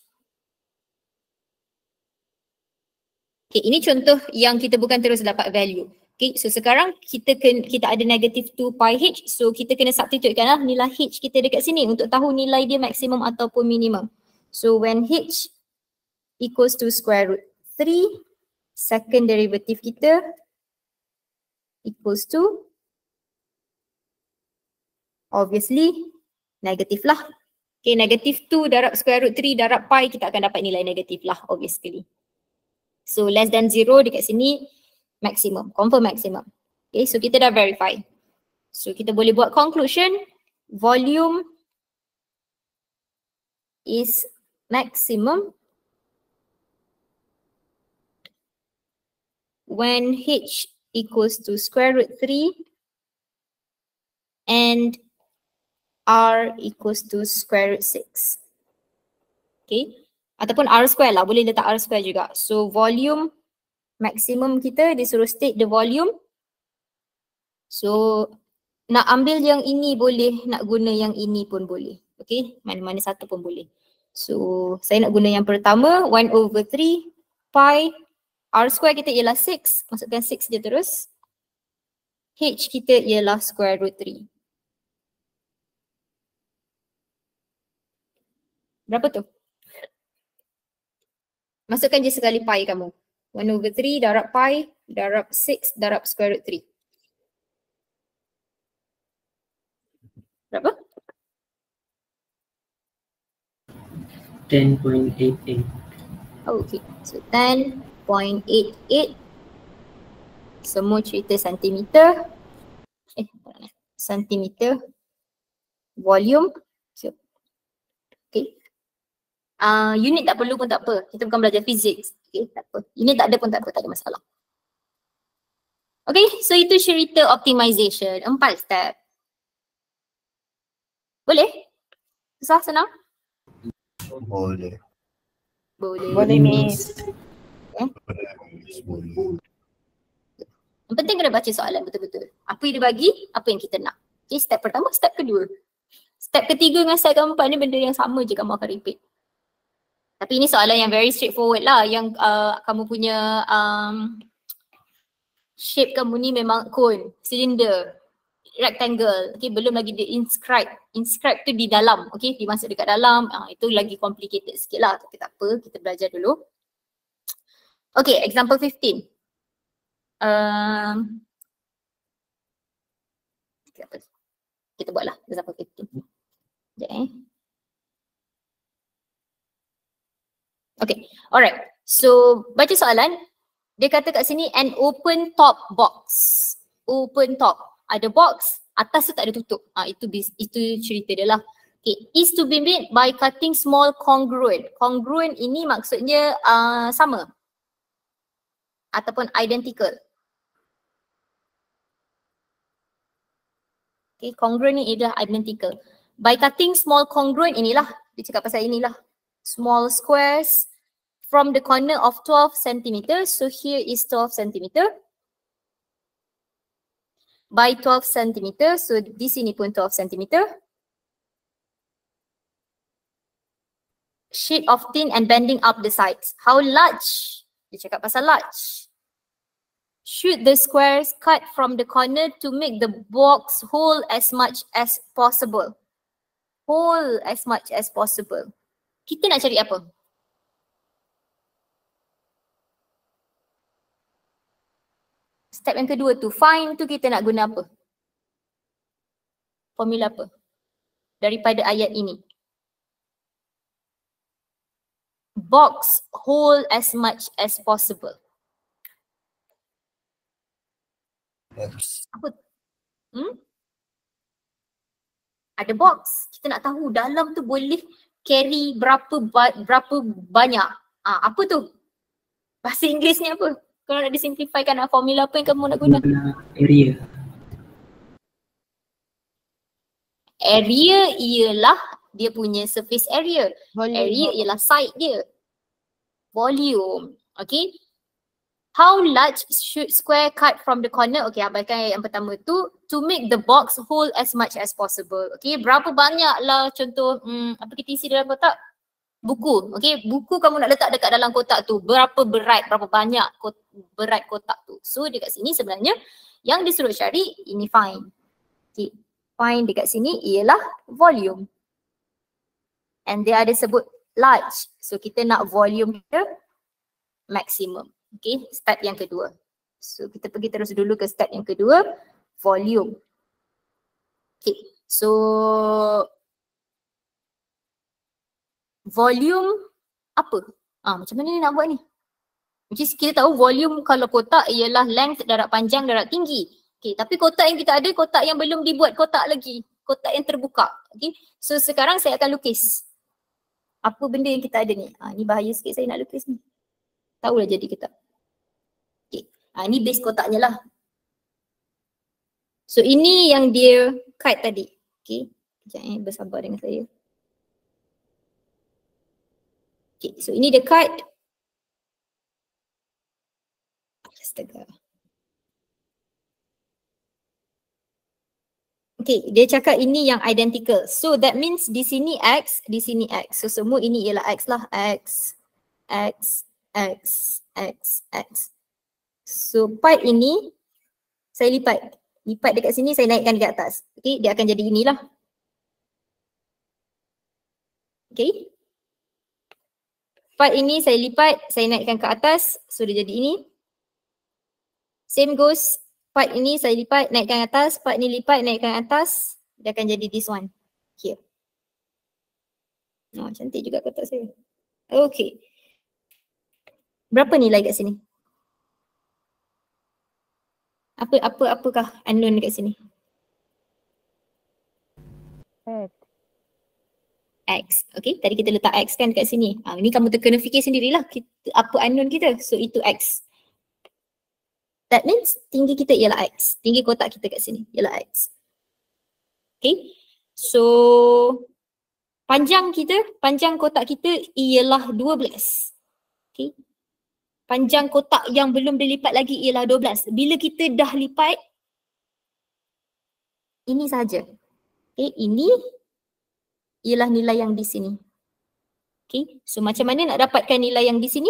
Okay, ini contoh yang kita bukan terus dapat value. Okay, so sekarang kita ada negative 2 pi h, so kita kena substitutekan lah nilai h kita dekat sini untuk tahu nilai dia maksimum ataupun minimum. So when h equals to square root 3, second derivative kita equals to obviously negatif lah. Okay, negative 2 darab square root 3 darab pi, kita akan dapat nilai negatif lah obviously. So less than 0 dekat sini maximum, confirm maximum. Okay, so kita dah verify. So kita boleh buat conclusion, volume is maximum when h equals to square root 3 and r equals to square root 6. Okay, ataupun r square lah, boleh letak r square juga. So volume maximum kita disuruh state the volume. So nak ambil yang ini boleh, nak guna yang ini pun boleh. Okay, mana-mana satu pun boleh. So saya nak guna yang pertama 1 over 3 pi, r square kita ialah 6, masukkan 6 je terus. H kita ialah square root 3. Berapa tu? Masukkan je sekali pi kamu. 1 over 3 darab pi darab 6 darab square root 3. Berapa? 10.88. Okay, so 10.88. Semua cerita sentimeter. Sentimeter. Volume. So, okay. Unit tak perlu pun tak apa. Kita bukan belajar fizik. Okay, tak apa. Unit tak ada pun tak apa, tak ada masalah. Okay, so itu cerita optimization. 4 step. Boleh? Susah, senang? Boleh. Boleh. Boleh, Miss. Boleh. Yang penting kena baca soalan betul-betul. Apa yang dia bagi, apa yang kita nak. Okay, step pertama, step kedua. Step ketiga dengan step keempat ni benda yang sama je kamu akan repeat. Tapi ini soalan yang very straightforward lah. Yang kamu punya shape kamu ni memang cone, cylinder. rectangle. Okay, belum lagi dia inscribe. Inscribe tu di dalam. Okay, dimasuk dekat dalam. Itu lagi complicated sikit lah. Tapi tak apa, kita belajar dulu. Okay, example 15. Kita buatlah example 15. Sekejap Okay, alright. So, baca soalan. Dia kata kat sini an open top box. Open top. Ada box, atas tu tak ada tutup. Itu cerita dia lah. Okay, is to be made by cutting small congruent. Congruent ini maksudnya sama ataupun identical. Okay, congruent ni adalah identical. By cutting small congruent inilah, dia cakap pasal inilah. Small squares from the corner of 12 cm. So here is 12 cm. By 12 cm. So di sini pun 12 cm. Sheet of tin and bending up the sides. How large? Dia cakap pasal large. Shoot the squares cut from the corner to make the box whole as much as possible. Whole as much as possible. Kita nak cari apa? Step yang kedua tu, find tu kita nak guna apa? Formula apa? Daripada ayat ini. Box whole as much as possible. X. Apa? Ada box. Kita nak tahu dalam tu boleh carry berapa banyak. Apa tu? Bahasa Inggerisnya apa? Kalau nak disimplifikan formula apa yang kamu nak guna? Area. Area ialah dia punya surface area. Area ialah side dia. Volume. Okay. How large should square cut from the corner? Okay, abaikan yang pertama tu. To make the box whole as much as possible. Okay, berapa banyak lah contoh apa kita isi dalam kotak? Buku. Okay, buku kamu nak letak dekat dalam kotak tu. Berapa berat, berapa banyak berat kotak tu. So dekat sini sebenarnya yang disuruh cari ini find. Okay, find dekat sini ialah volume. And dia ada sebut large. So kita nak volume kita maximum. Okay, start yang kedua. So kita pergi terus dulu ke start yang kedua, volume. Okay, so volume apa? Macam mana ni nak buat ni? Macam kita tahu volume kalau kotak ialah length, darab panjang, darab tinggi. Okay, tapi kotak yang kita ada, kotak yang belum dibuat kotak lagi. Kotak yang terbuka. Okay, so sekarang saya akan lukis. Apa benda yang kita ada ni? Ni bahaya sikit saya nak lukis ni. Tahulah jadi kita. Okay. Ni base kotaknya lah. So ini yang dia cut tadi. Okay. Sekejap bersabar dengan saya. Okay. So ini dia cut. Astaga. Okay. Dia cakap ini yang identical. So that means di sini X, di sini X. So semua ini ialah X lah. X, X, X, X, X. So part ini saya lipat. Lipat dekat sini, saya naikkan dekat atas. Okay, dia akan jadi inilah. Okay. Part ini saya lipat, saya naikkan ke atas. So dia jadi ini. Same goes. Part ini saya lipat, naikkan atas. Part ini lipat, naikkan atas. Dia akan jadi this one. Here. Cantik juga kotak saya. Okay. Berapa nilai kat sini? Apakah unknown dekat sini? X. Okay, tadi kita letak X kan dekat sini. Ini kamu kena fikir sendirilah apa unknown kita. So itu X. That means tinggi kita ialah X. Tinggi kotak kita kat sini ialah X. Okay. So panjang kotak kita ialah 12. Okay. Panjang kotak yang belum dilipat lagi ialah 12. Bila kita dah lipat, ini saja. Okay, ini ialah nilai yang di sini. Okay, so macam mana nak dapatkan nilai yang di sini?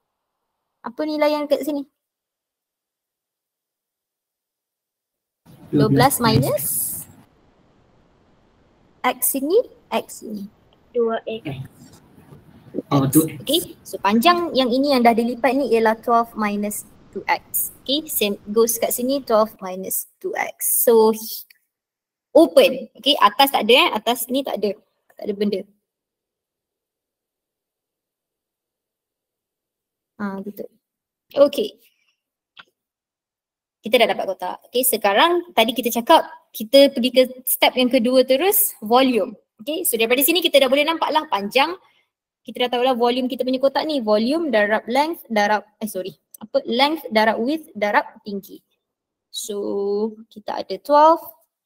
Apa nilai yang kat sini? 12 minus X ini, X ini. 2x. Oh, X. 2x. Okay, so panjang yang ini yang dah dilipat ni ialah 12 minus 2x. Okay, same goes kat sini 12 minus 2x. So open. Okay, atas tak ada atas ni tak ada. Tak ada benda. Betul. Okay. Kita dah dapat kotak. Okay, sekarang tadi kita cakap kita pergi ke step yang kedua terus, volume. Okay, so daripada sini kita dah boleh nampak lah panjang. Kita dah tahu lah volume kita punya kotak ni. Volume darab length darab, length darab width darab tinggi. So kita ada 12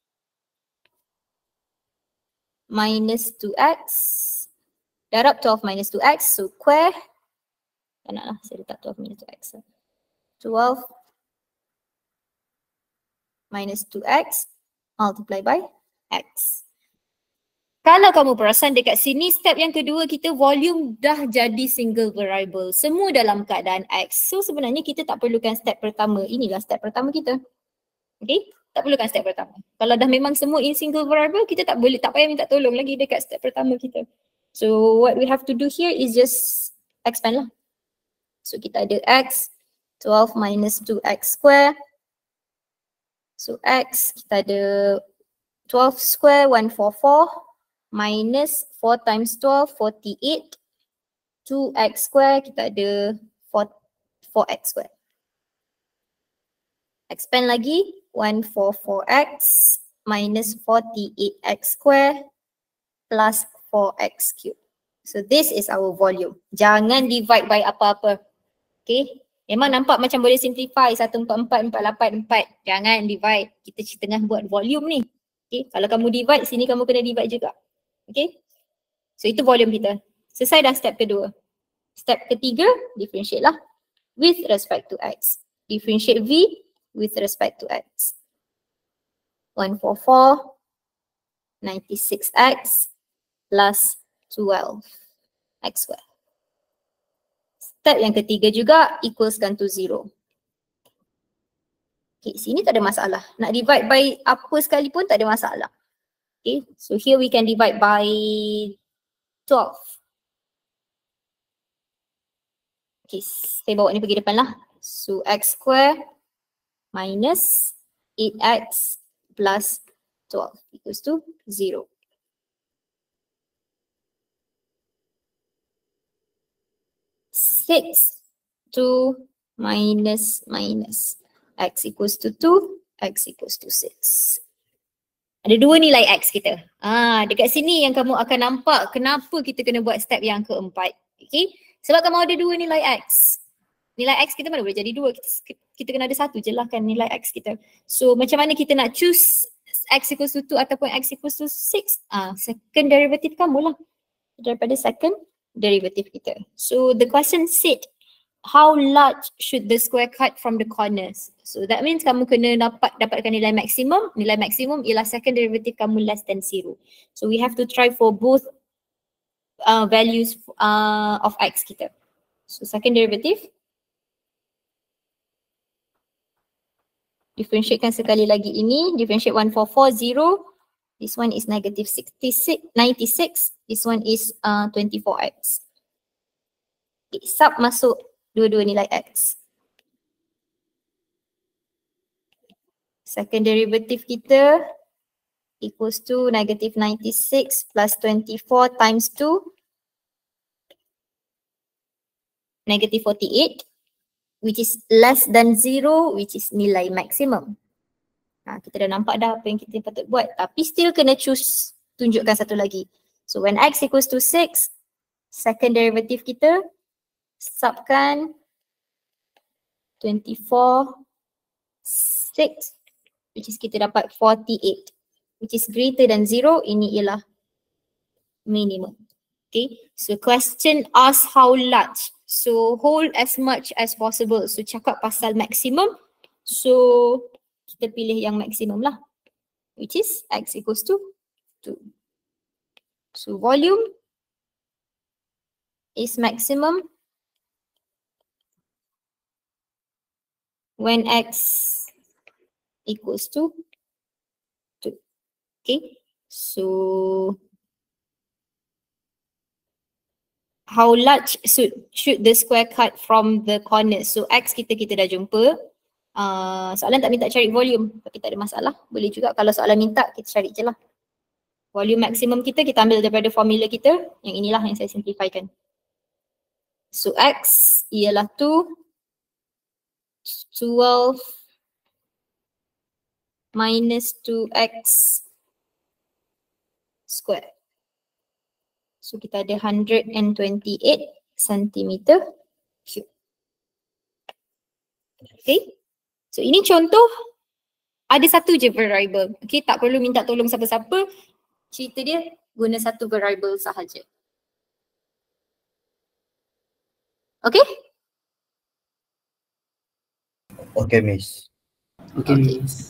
minus 2x darab 12 minus 2x. So square. Tak nak lah, saya letak 12 minus 2x. 12 minus 2x multiply by x. Kalau kamu perasan dekat sini step yang kedua kita volume dah jadi single variable. Semua dalam keadaan x. So sebenarnya kita tak perlukan step pertama. Inilah step pertama kita. Okay? Tak perlukan step pertama. Kalau dah memang semua in single variable kita tak payah minta tolong lagi dekat step pertama kita. So what we have to do here is just expand lah. So kita ada x 12 minus 2x square. So x kita ada 12 square 144 minus 4 times 12 48. 2x square kita ada 4x square. Expand lagi 144x minus 48x square plus 4x cube. So this is our volume. Jangan divide by apa-apa. Okay. Memang nampak macam boleh simplify 144, 484. Jangan divide. Kita tengah buat volume ni. Okay. Kalau kamu divide, sini kamu kena divide juga. Okay. So itu volume kita. Selesai dah step kedua. Step ketiga, differentiate lah. With respect to x. Differentiate v with respect to x. 144, 96x plus 12 x square. Step yang ketiga juga equalskan to 0. Okay, sini tak ada masalah. Nak divide by apa sekalipun tak ada masalah. Okay, so here we can divide by 12. Okay, saya bawa ni pergi depan lah. So x square minus 8x plus 12 equals to 0. 6 2 minus x equals to 2, x equals to 6. Ada dua nilai x kita. Dekat sini yang kamu akan nampak kenapa kita kena buat step yang keempat. Okay? Sebab kamu ada dua nilai x. Nilai x kita mana boleh jadi dua. Kita kena ada satu je lah kan nilai x kita. So macam mana kita nak choose x equals to 2 ataupun x equals to 6? Second derivative kamu lah. Daripada second derivative kita. So the question said, how large should the square cut from the corners? So that means kamu kena dapatkan nilai maksimum. Nilai maksimum ialah second derivative kamu less than 0. So we have to try for both values of x kita. So second derivative. Differentiatekan sekali lagi ini. Differentiate 144, 0. This one is negative 96. This one is 24x. Okay, sub masuk dua-dua nilai x. Second derivative kita equals to negative 96 plus 24 times 2. Negative 48. Which is less than 0, which is nilai maksimum. Kita dah nampak dah apa yang kita patut buat. Tapi still kena choose, tunjukkan satu lagi. So when x equals to 6, second derivative kita subkan 24, 6, which is kita dapat 48. Which is greater than 0, ini ialah minimum. Okay, so question asks how large. So hold as much as possible. So cakap pasal maximum. So kita pilih yang maksimum lah, which is x equals to 2. So volume is maximum when x equals to Okay, so how large should the square cut from the corner? So X kita dah jumpa. Soalan tak minta cari volume, tapi tak ada masalah. Boleh juga kalau soalan minta kita cari je lah. Volume maksimum kita ambil daripada formula kita. Yang inilah yang saya simplifikan. So X ialah 12 minus 2X square. So kita ada 128 cm cube. Okay. So ini contoh ada satu je variable. Okay, tak perlu minta tolong siapa-siapa. Cerita dia guna satu variable sahaja. Okay? Okay, Miss. Okay, Okay. Miss.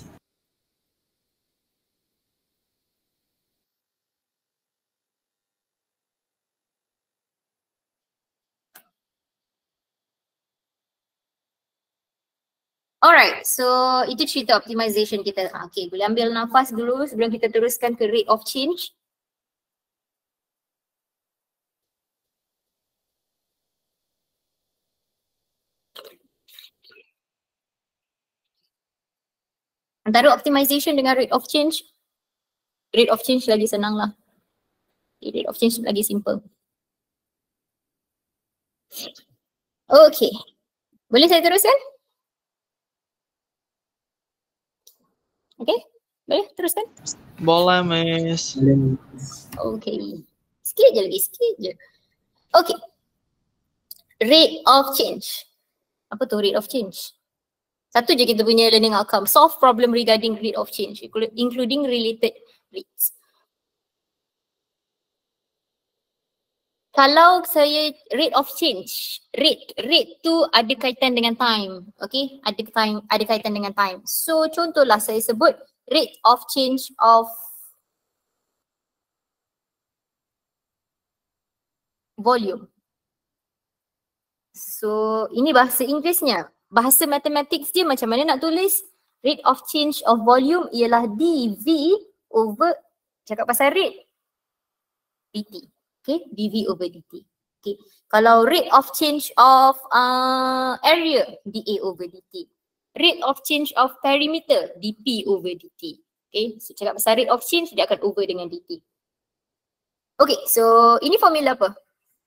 Alright, so itu cerita optimization kita. Okay, boleh ambil nafas dulu sebelum kita teruskan ke rate of change. Antara optimization dengan rate of change lagi senang lah. Rate of change lagi simple. Okay, boleh saya teruskan? Okay, boleh teruskan? Boleh, Miss. Boleh, Miss. Okay, sikit je. Okay, rate of change. Apa tu rate of change? Satu je kita punya learning outcome. Solve problem regarding rate of change, including related rates. Kalau saya rate of change, rate tu ada kaitan dengan time, okay? Ada kaitan dengan time. So contohlah saya sebut rate of change of volume. So ini bahasa Inggerisnya. Bahasa mathematics dia macam mana nak tulis? Rate of change of volume ialah dV over, cakap pasal rate, dt. Okay, dV over dt. Okay, kalau rate of change of area, dA over dt. Rate of change of perimeter, dP over dt. Okay, so cakap pasal rate of change, dia akan over dengan dt. Okay, so ini formula apa?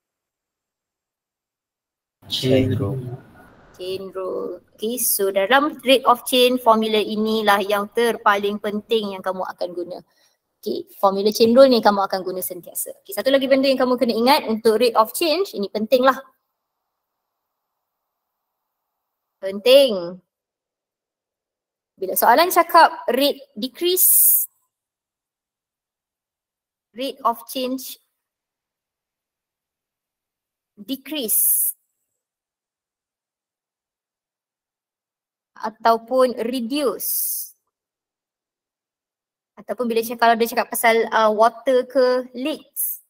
Chain rule. Chain rule. Okay, so dalam rate of change, formula inilah yang terpaling penting yang kamu akan guna. Okay, formula chain rule ni kamu akan guna sentiasa. Okay, satu lagi benda yang kamu kena ingat untuk rate of change, ini penting lah. Penting. Bila soalan cakap rate decrease, rate of change decrease ataupun reduce, ataupun bila kalau dia cakap pasal water ke leaks,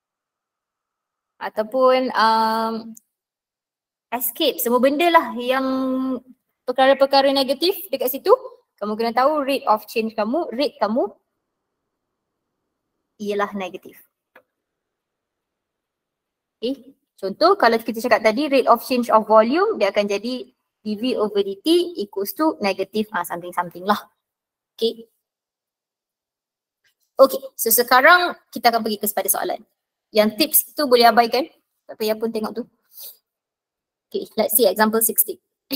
ataupun escape, semua benda lah yang perkara-perkara negatif dekat situ, kamu kena tahu rate of change kamu, rate kamu ialah negatif. Okay, contoh kalau kita cakap tadi rate of change of volume, dia akan jadi dV over dt equals to negative something lah. Okay. Okay, so sekarang kita akan pergi kepada soalan. Yang tips tu boleh abaikan, tak payah pun tengok tu. Okay, let's see example 60.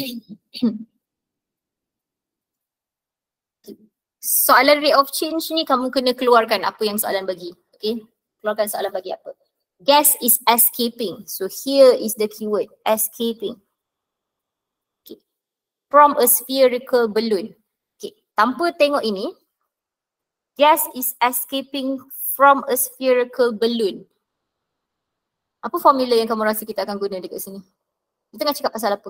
Soalan rate of change ni kamu kena keluarkan apa yang soalan bagi. Okay, keluarkan soalan bagi apa. Gas is escaping. So here is the keyword, escaping. Okay, from a spherical balloon. Okay, tanpa tengok ini, gas is escaping from a spherical balloon. Apa formula yang kamu rasa kita akan guna dekat sini? Kita tengah cakap pasal apa?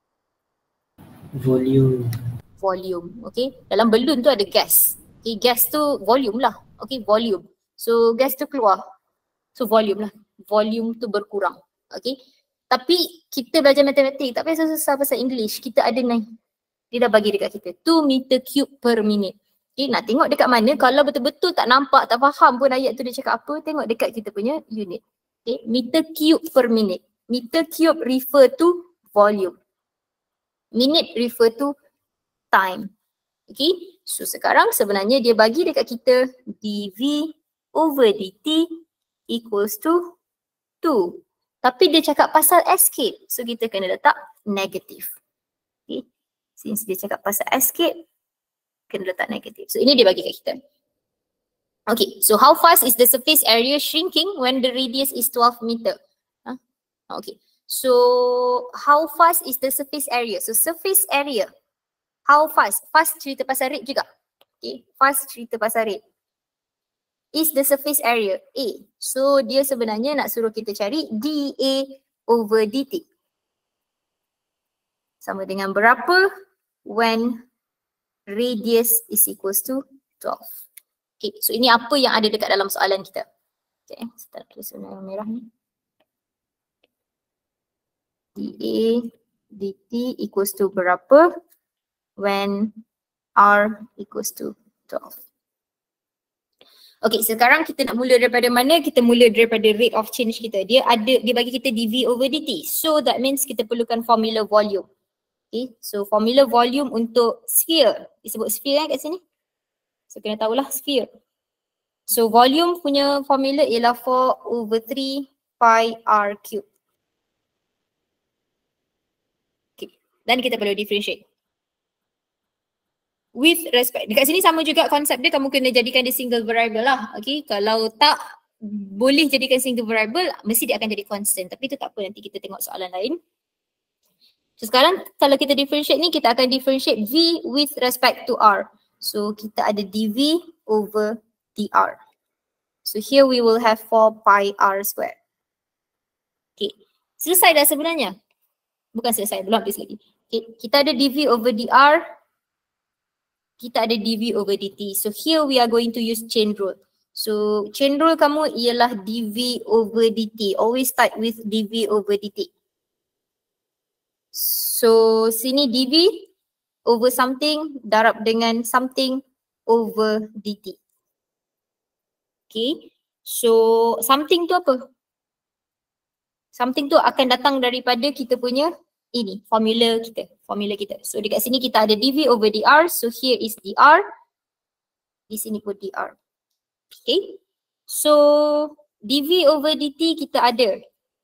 Volume. Volume, okay. Dalam balloon tu ada gas. Okay, gas tu volume lah. Okay, volume. So gas tu keluar. So volume lah. Volume tu berkurang. Okay. Tapi kita belajar matematik, tak payah susah pasal English. Kita ada ni. Dia dah bagi dekat kita. 2 meter cube per minute. Okay, nak tengok dekat mana, kalau betul-betul tak nampak, tak faham pun ayat tu dia cakap apa, tengok dekat kita punya unit. Okay, meter cube per minute. Meter cube refer to volume. Minute refer to time. Okay, so sekarang sebenarnya dia bagi dekat kita dV over dt equals to 2. Tapi dia cakap pasal escape, so kita kena letak negatif. Okay, since dia cakap pasal escape, kena letak negatif. So ini dia bagi kat kita. Okay, so how fast is the surface area shrinking when the radius is 12 meter? Okay, so how fast is the surface area? So surface area, how fast? Fast cerita pasal rate juga. Okay, fast cerita pasal rate. Is the surface area A. So dia sebenarnya nak suruh kita cari dA over dt. Sama dengan berapa when radius is equals to 12. Okay, so ini apa yang ada dekat dalam soalan kita. Okay, saya tak tulis warna yang merah ni. dA dt equals to berapa when R equals to 12. Okay, sekarang kita nak mula daripada mana? Kita mula daripada rate of change kita. Dia bagi kita dV over dt. So that means kita perlukan formula volume. Okay, so formula volume untuk sphere. Disebut sphere kat sini. So kena tahulah sphere. So volume punya formula ialah 4 over 3 pi r cube. Okay, dan kita perlu differentiate. With respect, dekat sini sama juga konsep dia, kamu kena jadikan dia single variable lah. Okay, kalau tak boleh jadikan single variable, mesti dia akan jadi constant. Tapi itu tak apa, nanti kita tengok soalan lain. So sekarang kalau kita differentiate ni, kita akan differentiate V with respect to R. So kita ada dV over dR. So here we will have 4 pi r square. Okay, selesai dah sebenarnya. Bukan selesai, belum habis lagi. Okay, kita ada dV over dR. Kita ada dV over dt. So here we are going to use chain rule. So chain rule kamu ialah dV over dt. Always start with dV over dt. So sini dV over something darab dengan something over dt. Okay. So something tu apa? Something tu akan datang daripada kita punya ini, formula kita. So dekat sini kita ada dV over dR. So here is dR. Di sini pun dR. Okay. So dV over dt kita ada.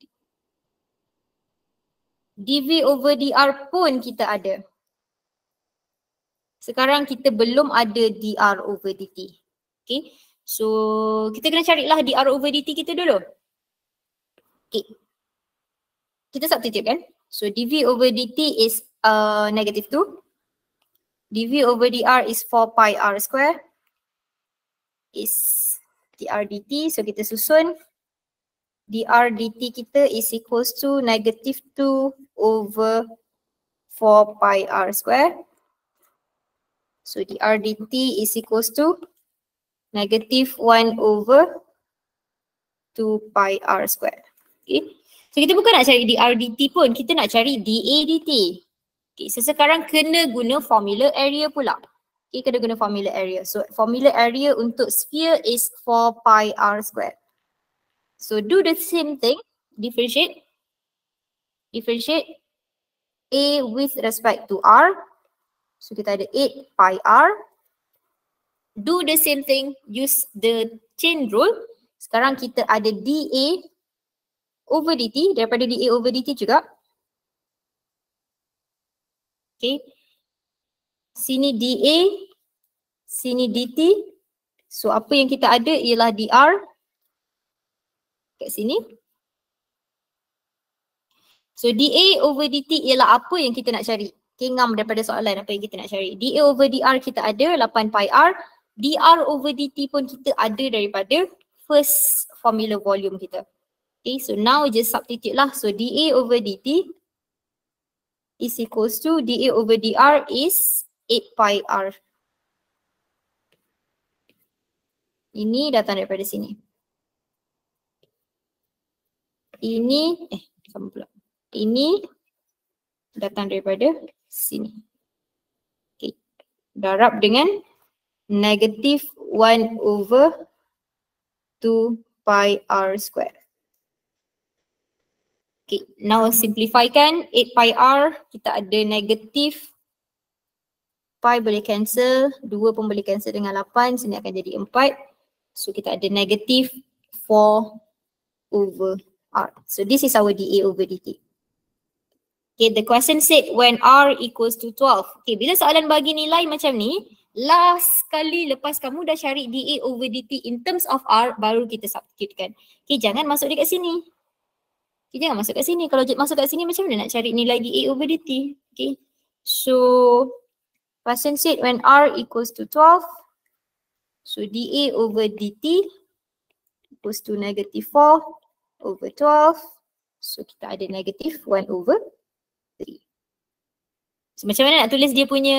dV over dR pun kita ada. Sekarang kita belum ada dR over dt. Okay. So kita kena carilah dR over dt kita dulu. Okay. Kita substitute kan. So dV over dt is negative 2. dV over dR is 4 pi r square. Is dr dt. So kita susun. dr dt kita is equals to negative 2 over 4 pi r square. So dr dt is equals to negative 1 over 2 pi r square. Okay. So kita bukan nak cari dr dt pun, kita nak cari dA dt. Okay, so sekarang kena guna formula area pula. Okay, kena guna formula area. So formula area untuk sphere is 4 pi r square. So do the same thing, differentiate. Differentiate A with respect to R. So kita ada 8 pi r. Do the same thing, use the chain rule. Sekarang kita ada dA over dt, daripada dA over dt juga. Okay. Sini dA, sini dt. So apa yang kita ada ialah dr kat sini. So dA over dt ialah apa yang kita nak cari. Okay, ngam daripada soalan apa yang kita nak cari. dA over dr kita ada 8 pi r. dr over dt pun kita ada daripada first formula volume kita. Okay, so now just substitute lah. So dA over dt is equals to dA over dr is 8 pi r. Ini datang daripada sini. Ini, sama pula. Ini datang daripada sini. Okay, darab dengan negative 1 over 2 pi r square. Okay, now simplifykan 8 pi r, kita ada negatif pi boleh cancel, 2 pun boleh cancel dengan 8, sini akan jadi 4. So kita ada negatif 4 over r. So this is our dA over dt. Okay, the question said when r equals to 12. Okay, bila soalan bagi nilai macam ni, last kali lepas kamu dah cari dA over dt in terms of r, baru kita substitutekan. Okay, jangan masuk dekat sini. Okay, jangan masuk kat sini. Kalau masuk kat sini macam mana nak cari nilai dA over dt? Okay, so question said when r equals to 12, so dA over dt equals to negative 4 over 12. So kita ada negative 1 over 3. So macam mana nak tulis dia punya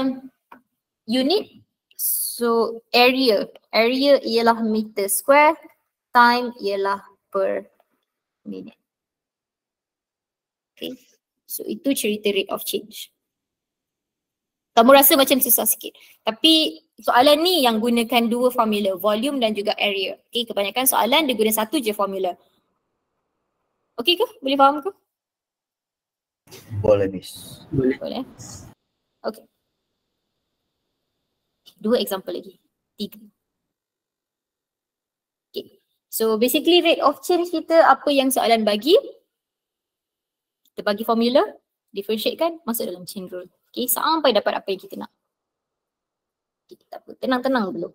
unit? So area ialah meter square, time ialah per minute. Okay, so itu cerita rate of change. Kamu rasa macam susah sikit. Tapi soalan ni yang gunakan dua formula, volume dan juga area. Okay, kebanyakan soalan dia guna satu je formula. Okay ke? Boleh faham ke? Boleh, Miss. Boleh. Okay. Dua example lagi. 3. Okay. So basically rate of change kita apa yang soalan bagi. Kita bagi formula, differentiatekan, masuk dalam chain rule. Okay, sampai dapat apa yang kita nak. Okay, tak apa, tenang-tenang dulu.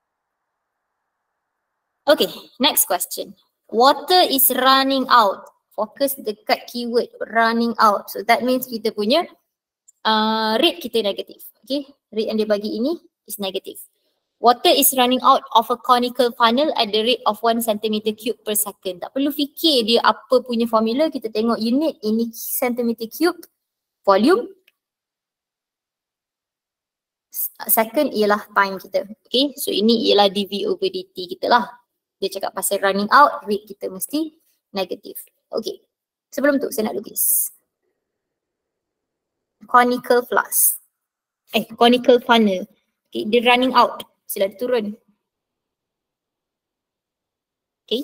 Okay, next question. Water is running out. Fokus dekat keyword running out. So that means kita punya rate kita negatif. Okay, rate yang dia bagi ini is negative. Water is running out of a conical funnel at the rate of 1 cm³ per second. Tak perlu fikir dia apa punya formula, kita tengok unit ini cm³ volume. Second ialah time kita. Okay, so ini ialah dV over dt kita lah. Dia cakap pasal running out, rate kita mesti negatif. Okay, sebelum tu saya nak lukis conical flask. Conical funnel. Okay, dia running out. Sila turun. Okay.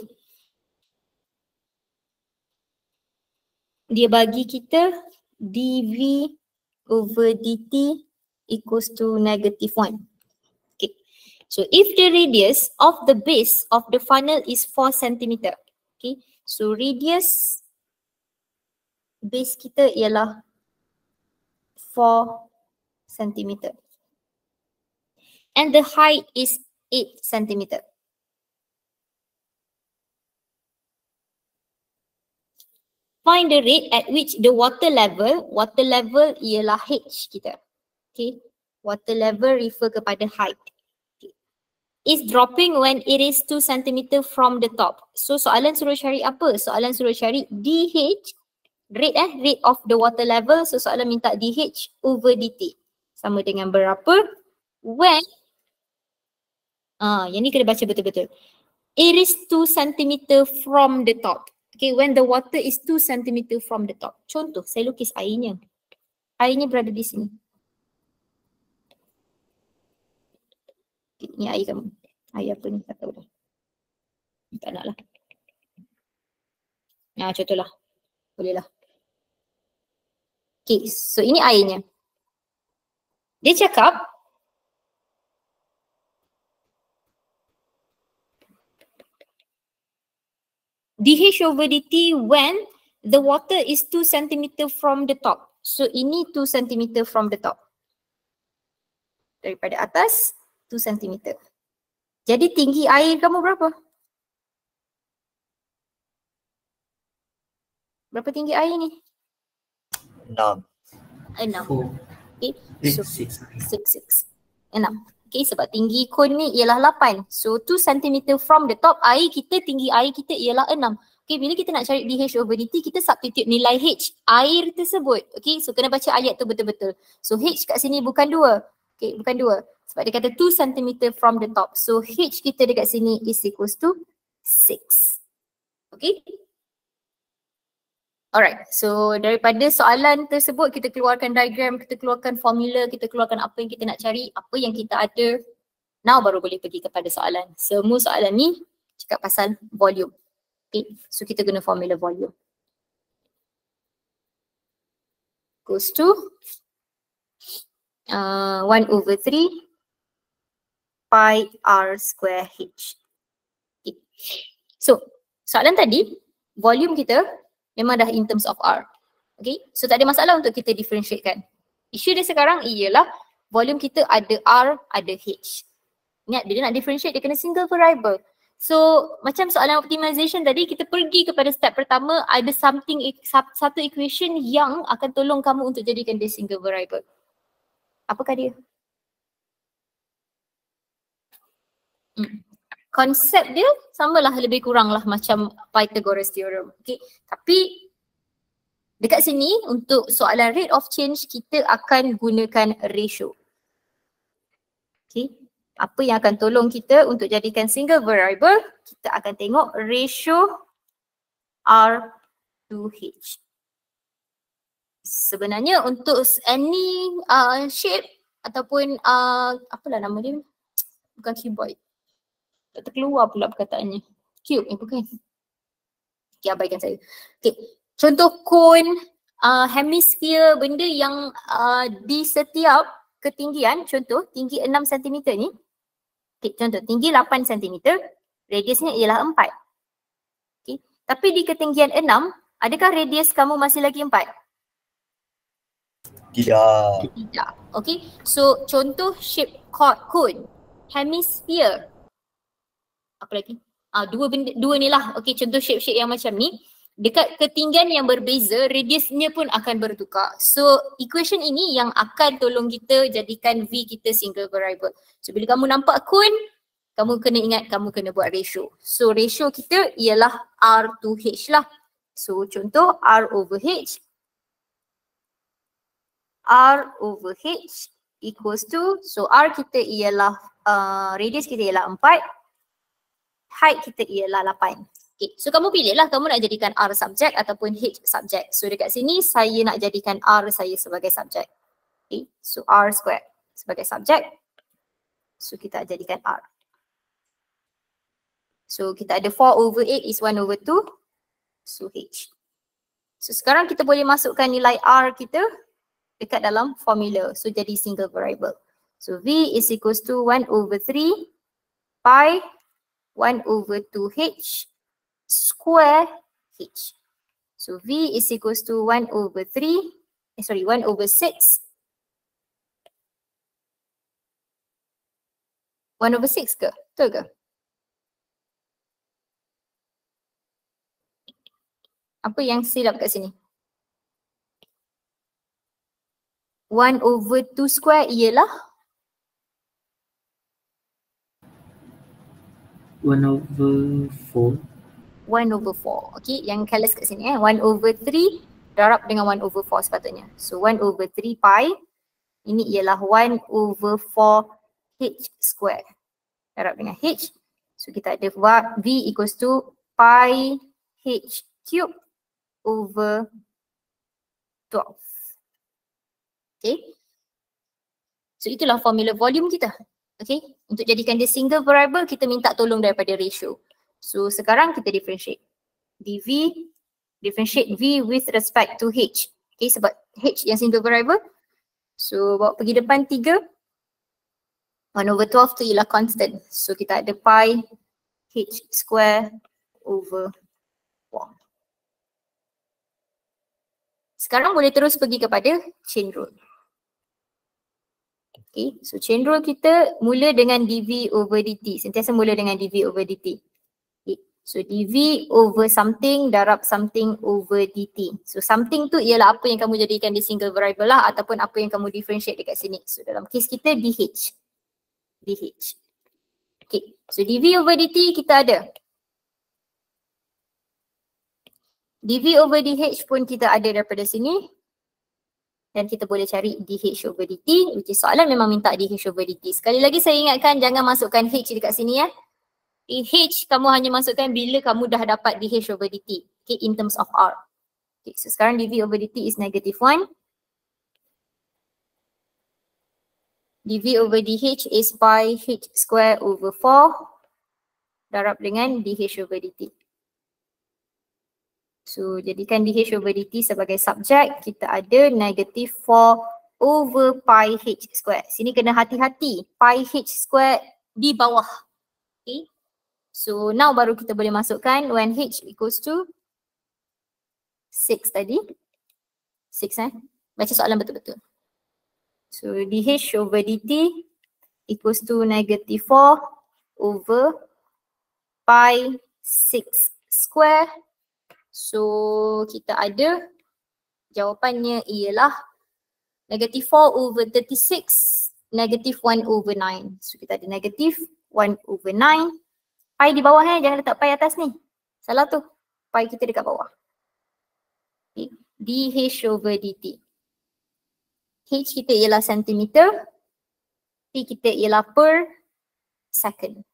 Dia bagi kita dV over dt equals to negative 1. Okay. So if the radius of the base of the funnel is 4 cm. Okay. So radius base kita ialah 4 cm. And the height is 8 cm. Find the rate at which the water level ialah H kita. Okay, water level refer kepada height. Okay. Is dropping when it is 2 cm from the top. So soalan suruh cari apa? Soalan suruh cari DH, rate of the water level. So soalan minta DH over dt. Sama dengan berapa? When yang ni kena baca betul-betul. It is 2 cm from the top. Okay, when the water is 2 cm from the top. Contoh, saya lukis airnya. Airnya berada di sini. Okay, ni air kamu. Air apa ni? Tak tahu dah. Tak nak lah. Nah, contohlah. Boleh lah. Okay, so ini airnya. Dia cakap, dH over dt when the water is 2 cm from the top. So ini 2 cm from the top. Daripada atas 2 cm. Jadi tinggi air kamu berapa? Berapa tinggi air ni? 6. 6. 4, Okay. 8, So 6. 6. Okay, sebab tinggi kon ni ialah 8. So 2 cm from the top, tinggi air kita ialah 6. Okay, bila kita nak cari dH over dt, kita substitute nilai H, air tersebut. Okay, so kena baca ayat tu betul-betul. So H kat sini bukan 2. Okay, bukan 2. Sebab dia kata 2 cm from the top. So H kita dekat sini is equals to 6. Okay. Alright, so daripada soalan tersebut kita keluarkan diagram, kita keluarkan formula, kita keluarkan apa yang kita nak cari, apa yang kita ada. Now baru boleh pergi kepada soalan. Semua soalan ni cakap pasal volume. Okay, so kita guna formula volume. Goes to 1/3 pi r square h. Okay. So soalan tadi, volume kita memang dah in terms of r. Okay, so tak ada masalah untuk kita differentiatekan. Isu dia sekarang ialah volume kita ada r, ada h. Ingat dia nak differentiate, dia kena single variable. So macam soalan optimization tadi, kita pergi kepada step pertama, ada satu equation yang akan tolong kamu untuk jadikan dia single variable. Apakah dia? Konsep dia samalah, lebih kurang lah macam Pythagoras theorem. Okay. Tapi dekat sini untuk soalan rate of change kita akan gunakan ratio. Okay. Apa yang akan tolong kita untuk jadikan single variable, kita akan tengok ratio R to H. Sebenarnya untuk any shape ataupun apalah nama dia, bukan cuboid. Tak terkeluar pula perkataannya. Cube bukan. Okay, abaikan saya. Okay. Contoh cone, hemisphere, benda yang di setiap ketinggian, contoh tinggi 6 cm ni. Okay, contoh tinggi 8 cm, radiusnya ialah 4. Okay. Tapi di ketinggian 6, adakah radius kamu masih lagi 4? Tidak. Tidak. Okay, so contoh shape cone, hemisphere. Apa lagi? Dua ni lah. Okay, contoh shape-shape yang macam ni. Dekat ketinggian yang berbeza, radiusnya pun akan bertukar. So equation ini yang akan tolong kita jadikan V kita single variable. So bila kamu nampak cone, kamu kena ingat kamu kena buat ratio. So ratio kita ialah R to H lah. So contoh R over H. R over H equals to, so R kita ialah, radius kita ialah 4. Height kita ialah 8. Okay, so kamu pilih lah kamu nak jadikan R subject ataupun H subject. So dekat sini saya nak jadikan R saya sebagai subject. Okay, so R square sebagai subject. So kita jadikan R. So kita ada 4/8 is 1/2. So H. So sekarang kita boleh masukkan nilai R kita dekat dalam formula. So jadi single variable. So V is equals to 1/3 pi 1/2H square H. So V is equals to 1/6. 1/6 ke? Betul ke? Apa yang silap kat sini? 1/2 square ialah 1/4. 1/4. Okay, yang careless kat sini 1/3 darab dengan 1/4 sepatutnya. So 1/3 pi, ini ialah 1/4 H square darab dengan H. So kita ada V equals to pi H cube over 12. Okay. So itulah formula volume kita. Okay. Untuk jadikan dia single variable, kita minta tolong daripada ratio. So sekarang kita differentiate. Differentiate V with respect to H. Okay, sebab H yang single variable. So bawa pergi depan 3. 1/12 tu ialah constant. So kita ada pi H square over 4. Sekarang boleh terus pergi kepada chain rule. Okay, so chain rule kita mula dengan dV over dt. Sentiasa mula dengan dV over dt. Okay, so dV over something darab something over dt. So something tu ialah apa yang kamu jadikan di single variable lah ataupun apa yang kamu differentiate dekat sini. So dalam case kita dH. Okay, so dV over dt kita ada. dV over dH pun kita ada daripada sini. Dan kita boleh cari dH over dt, which is soalan memang minta dH over dt. Sekali lagi saya ingatkan jangan masukkan H dekat sini ya. H kamu hanya masukkan bila kamu dah dapat dH over dt. Okay, in terms of R. Okay, so sekarang dV over dt is -1. dV over dH is pi h square over 4 darab dengan dH over dt. So jadikan dH over dt sebagai subjek, kita ada negatif 4 over pi h square. Sini kena hati-hati, pi h square di bawah. Okay. So now baru kita boleh masukkan when h equals to 6 tadi. 6 baca soalan betul-betul. So dH over dt equals to negative 4 over pi 6 square. So kita ada jawapannya ialah negative 4 over 36 negative 1 over 9. So kita ada negative 1 over 9. Pi di bawah jangan letak pi atas ni. Salah tu. Pi kita dekat bawah. Okay. dH over dt. H kita ialah sentimeter, P kita ialah per second.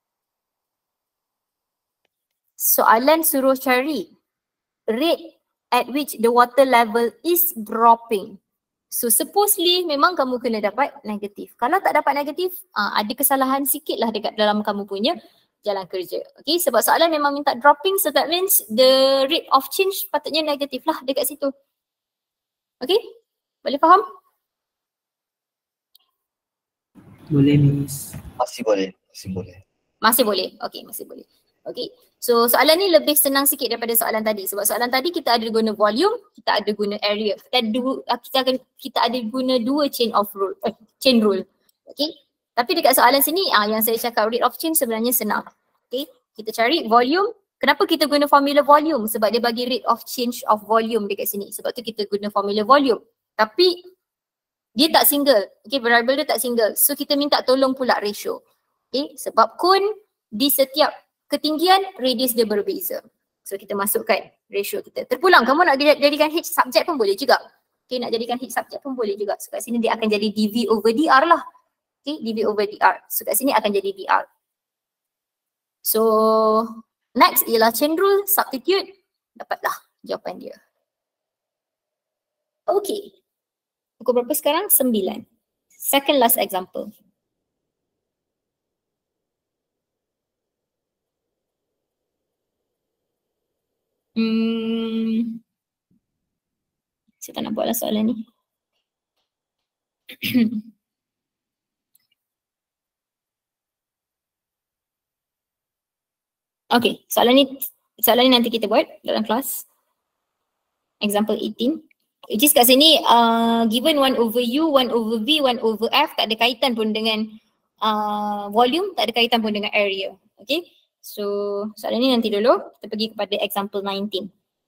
Soalan suruh cari rate at which the water level is dropping. So supposedly memang kamu kena dapat negatif. Kalau tak dapat negatif, ada kesalahan sikit lah dekat dalam kamu punya jalan kerja. Okay, sebab soalan memang minta dropping, so that means the rate of change patutnya negatif lah dekat situ. Okay, boleh faham? Boleh Miss. Masih boleh, masih boleh. Masih boleh. Okey, masih boleh. Okey. So soalan ni lebih senang sikit daripada soalan tadi. Sebab soalan tadi kita ada guna volume, kita ada guna area. Kita ada guna dua chain rule. Okey. Tapi dekat soalan sini yang saya cakap rate of change sebenarnya senang. Okey. Kita cari volume. Kenapa kita guna formula volume? Sebab dia bagi rate of change of volume dekat sini. Sebab tu kita guna formula volume. Tapi dia tak single. Okay, variable dia tak single. So kita minta tolong pula ratio. Okay, sebab cone di setiap ketinggian radius dia berbeza. So kita masukkan ratio kita. Terpulang, kamu nak jadikan H subjek pun boleh juga. Okay, nak jadikan H subjek pun boleh juga. So kat sini dia akan jadi dV over dr lah. Okay, dV over dr. So kat sini akan jadi dr. So next ialah chain rule, substitute. Dapatlah jawapan dia. Okay. Pukul berapa sekarang? 9. Second last example. Saya tak nak buatlah soalan ni. Okay, soalan ni nanti kita buat dalam kelas. Example 18. Which is kat sini given 1 over U, 1 over V, 1 over F, tak ada kaitan pun dengan volume, tak ada kaitan pun dengan area. Okay, so soalan ni nanti dulu, kita pergi kepada example 19.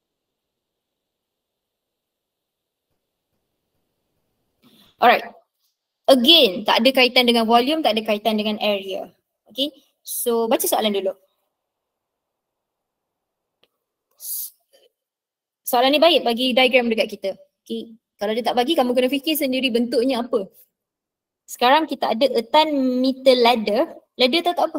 Alright, again tak ada kaitan dengan volume, tak ada kaitan dengan area. Okay, so baca soalan dulu. Soalan ni baik bagi diagram dekat kita. Okay. Kalau dia tak bagi, kamu kena fikir sendiri bentuknya apa. Sekarang kita ada a 10 meter ladder. Ladder tahu tak apa?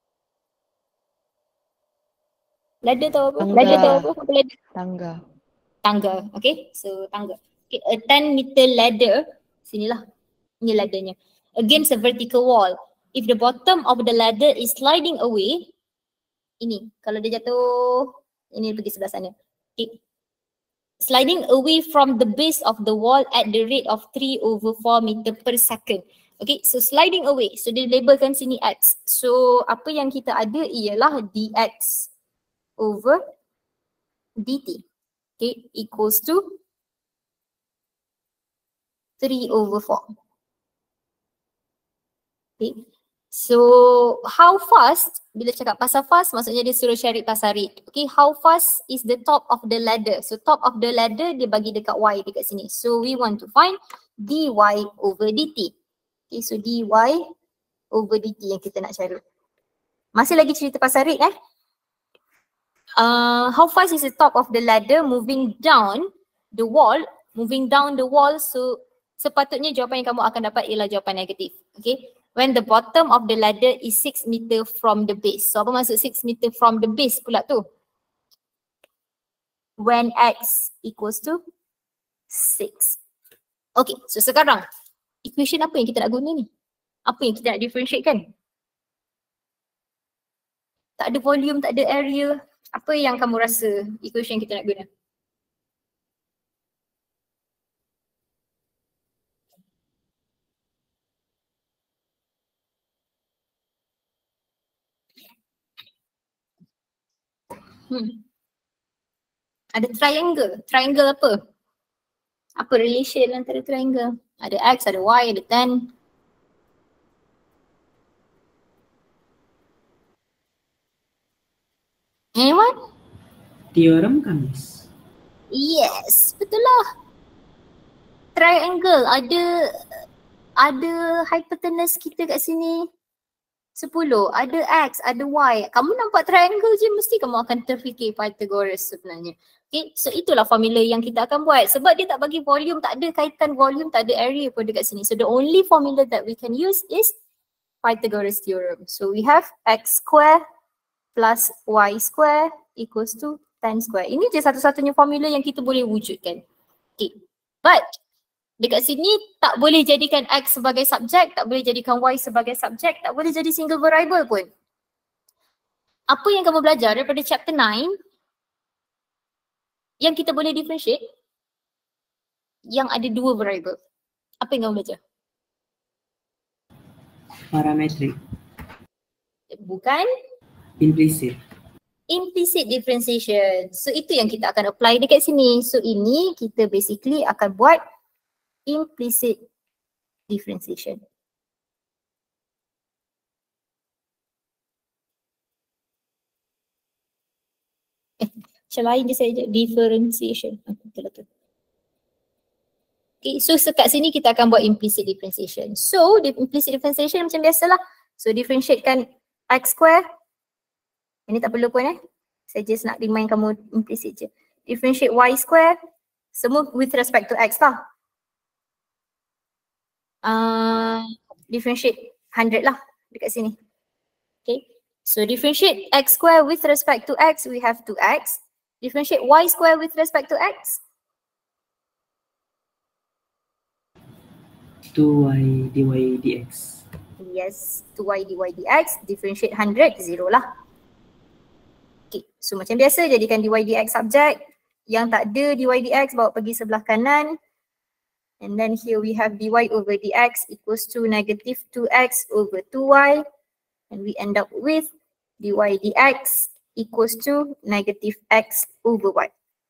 Ladder tahu apa? Tangga. Ladder tahu apa? Apa ladder? Tangga. Tangga. Okay. So tangga. Okay. A 10 meter ladder. Sinilah. Ini laddernya. Against a vertical wall. If the bottom of the ladder is sliding away. Ini. Kalau dia jatuh. Ini pergi sebelah sana. Okay. Sliding away from the base of the wall at the rate of 3 over 4 meter per second. Okay, so sliding away. So dia labelkan sini X. So apa yang kita ada ialah dx over dt. Okay, equals to 3 over 4. Okay, so how fast, bila cakap pasal fast maksudnya dia suruh cari pasal rate. Okay, how fast is the top of the ladder? So top of the ladder dia bagi dekat y dekat sini. So we want to find dy over dt. Okay, so dy over dt yang kita nak cari. Masih lagi cerita pasal rate how fast is the top of the ladder moving down the wall? Moving down the wall, so sepatutnya jawapan yang kamu akan dapat ialah jawapan negatif. Okay. When the bottom of the ladder is 6 meter from the base. So apa maksud 6 meter from the base pula tu? When x equals to 6. Okay, so sekarang equation apa yang kita nak guna ni? Apa yang kita nak differentiate kan? Tak ada volume, tak ada area. Apa yang kamu rasa equation kita nak guna? Ada triangle. Triangle apa? Apa relation antara triangle? Ada X, ada Y, ada tan. Anyone? Teorem Kamis. Yes, betul lah. Triangle ada hypotenuse kita kat sini 10, ada X, ada Y. Kamu nampak triangle je mesti kamu akan terfikir Pythagoras sebenarnya. Okay, so itulah formula yang kita akan buat. Sebab dia tak bagi volume, tak ada kaitan volume, tak ada area pun dekat sini. So the only formula that we can use is Pythagoras theorem. So we have X square plus Y square equals to tan square. Ini je satu-satunya formula yang kita boleh wujudkan. Okay, but dekat sini tak boleh jadikan X sebagai subjek, tak boleh jadikan Y sebagai subjek, tak boleh jadi single variable pun. Apa yang kamu belajar daripada chapter 9 yang kita boleh differentiate yang ada dua variable. Apa yang kamu belajar? Parametric. Bukan. Implicit. Implicit differentiation. So itu yang kita akan apply dekat sini. So ini kita basically akan buat implicit differentiation. Macam lain je saja, differentiation. Betul-betul. Okay, so sekat sini kita akan buat implicit differentiation. So implicit differentiation macam biasalah. So differentiatekan X square. Ini tak perlu pun saya just nak remind kamu implicit je. Differentiate Y square. Semua with respect to X lah. Differentiate 100 lah dekat sini. Okay. So differentiate X square with respect to X, we have 2X. Differentiate Y square with respect to X. 2y dy dx. Yes, 2y dy dx. Differentiate 100, 0 lah. Okay, so macam biasa jadikan dy dx subjek. Yang tak ada dy dx bawa pergi sebelah kanan. And then here we have dy over dx equals to negative 2x over 2y. And we end up with dy dx equals to negative x over y.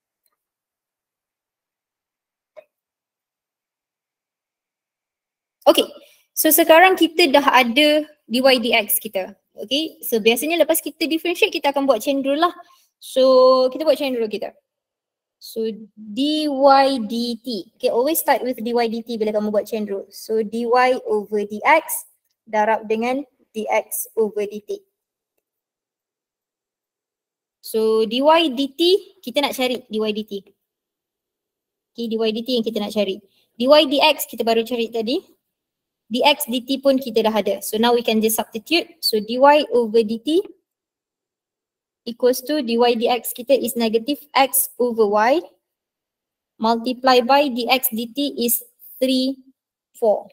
Okay, so sekarang kita dah ada dy dx kita. Okay, so biasanya lepas kita differentiate kita akan buat chain rule lah. So kita buat chain rule kita. So dy dt, okay, always start with dy dt bila kamu buat chain rule. So dy over dx darab dengan dx over dt. So dy dt kita nak cari dy dt. Okay, dy dt yang kita nak cari. Dy dx kita baru cari tadi. Dx dt pun kita dah ada. So now we can just substitute. So dy over dt equals to dy dx kita is negative x over y multiply by dx dt is 3, 4.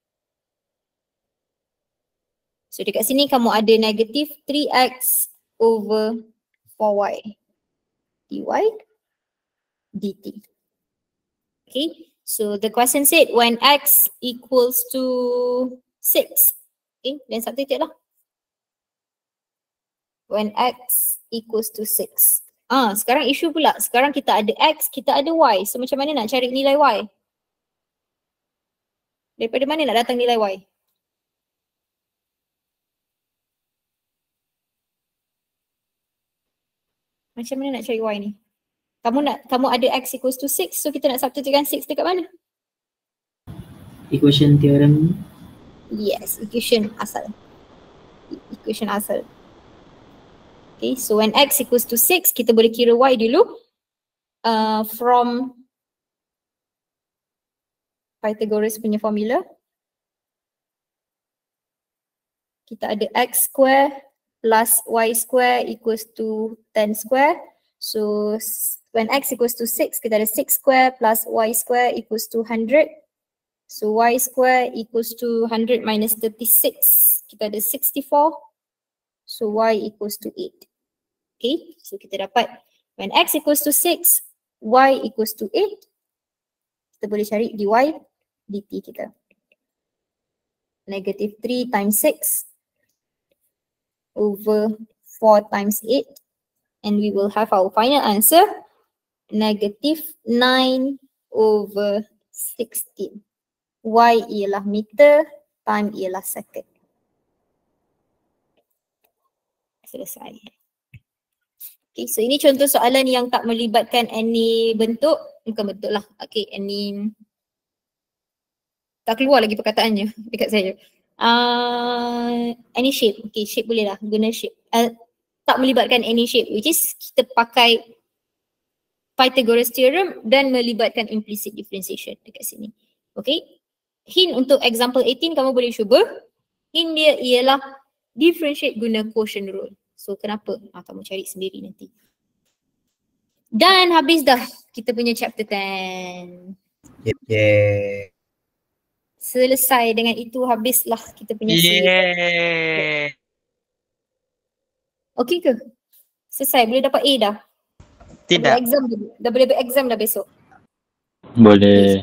So dekat sini kamu ada negative 3x over 4y dy dt. Okay, so the question said when x equals to 6. Okay, then substitute lah. When x equals to 6. Sekarang isu pula. Sekarang kita ada x, kita ada y. So macam mana nak cari nilai y? Daripada mana nak datang nilai y? Macam mana nak cari y ni? Kamu ada x equals to 6, so kita nak substitutekan 6 dekat mana? Equation theorem. Yes, equation asal. Equation asal. Okay, so when x equals to 6, kita boleh kira y dulu. From Pythagoras punya formula. Kita ada x square plus y square equals to 10 square. So when x equals to 6, kita ada 6 square plus y square equals to 100. So y square equals to 100 minus 36. Kita ada 64. So y equals to 8. Okay, so kita dapat when x equals to 6, y equals to 8. Kita boleh cari dy dt kita. Negative 3 times 6 over 4 times 8. And we will have our final answer, negative 9 over 16. Y ialah meter, time ialah second. Selesai. Okay, so ini contoh soalan yang tak melibatkan any bentuk, bukan bentuk lah. Okay, any, tak keluar lagi perkataannya dekat saya. Any shape, okay, shape boleh lah, guna shape. Tak melibatkan any shape, which is kita pakai Pythagoras theorem dan melibatkan implicit differentiation dekat sini. Okay, hint untuk example 18 kamu boleh cuba. Hint dia ialah differentiate guna quotient rule. So kenapa? Kamu cari sendiri nanti. Dan habis dah kita punya chapter 10. Yeah. Selesai dengan itu, habislah kita punya series. Yeah. Okay ke? Selesai, boleh dapat A dah? Tidak. Dah boleh exam dah besok. Boleh.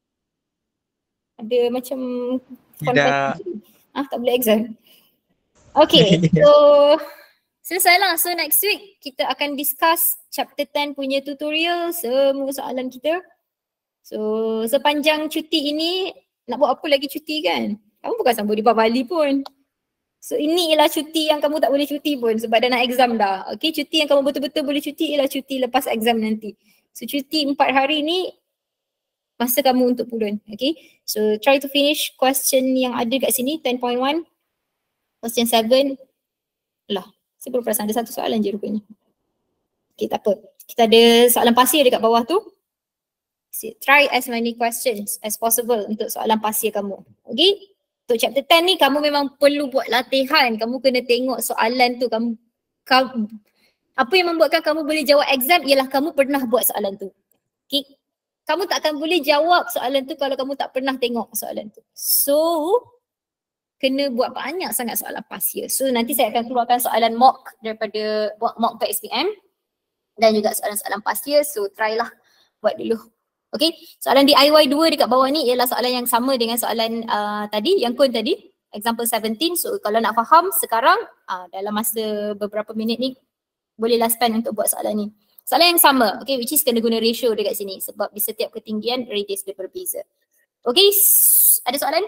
Ada macam Tidak. tak boleh exam. Okay, so selesailah. So next week kita akan discuss chapter 10 punya tutorial, semua soalan kita. So sepanjang cuti ini nak buat apa lagi cuti kan? Kamu bukan sambung di Bali pun. So ini ialah cuti yang kamu tak boleh cuti pun sebab dah nak exam dah. Okay, cuti yang kamu betul-betul boleh cuti ialah cuti lepas exam nanti. So cuti 4 hari ni masa kamu untuk pulun. Okay, so try to finish question yang ada kat sini, 10.1. Question 7. Lah, saya baru perasan ada satu soalan je rupanya. Okay, tak apa. Kita ada soalan pasir dekat bawah tu. So, try as many questions as possible untuk soalan pasir kamu. Okay? Untuk chapter 10 ni kamu memang perlu buat latihan. Kamu kena tengok soalan tu. Kamu apa yang membuatkan kamu boleh jawab exam ialah kamu pernah buat soalan tu. Okay? Kamu tak akan boleh jawab soalan tu kalau kamu tak pernah tengok soalan tu. So, kena buat banyak sangat soalan pasir. So, nanti saya akan keluarkan soalan mock daripada mock ke SPM dan juga soalan-soalan pasir. So, try lah buat dulu. Okay, soalan DIY 2 dekat bawah ni ialah soalan yang sama dengan soalan tadi, yang Kun tadi, example 17. So kalau nak faham sekarang, dalam masa beberapa minit ni, bolehlah spend untuk buat soalan ni. Soalan yang sama, okay, which is kena guna ratio dekat sini sebab di setiap ketinggian radius dia berbeza. Okay, ada soalan?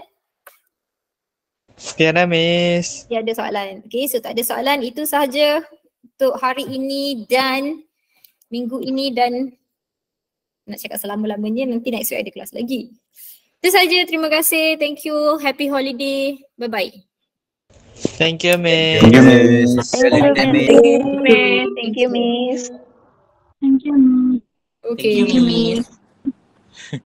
Tiada, Miss. Tiada soalan. Okay, so tak ada soalan, itu sahaja untuk hari ini dan minggu ini dan nak cakap selama-lamanya, nanti next week ada kelas lagi. Itu saja, terima kasih, thank you, happy holiday, bye-bye. Thank you, Miss. Thank you, Miss. Thank you, Miss. Okay. Thank you, Miss.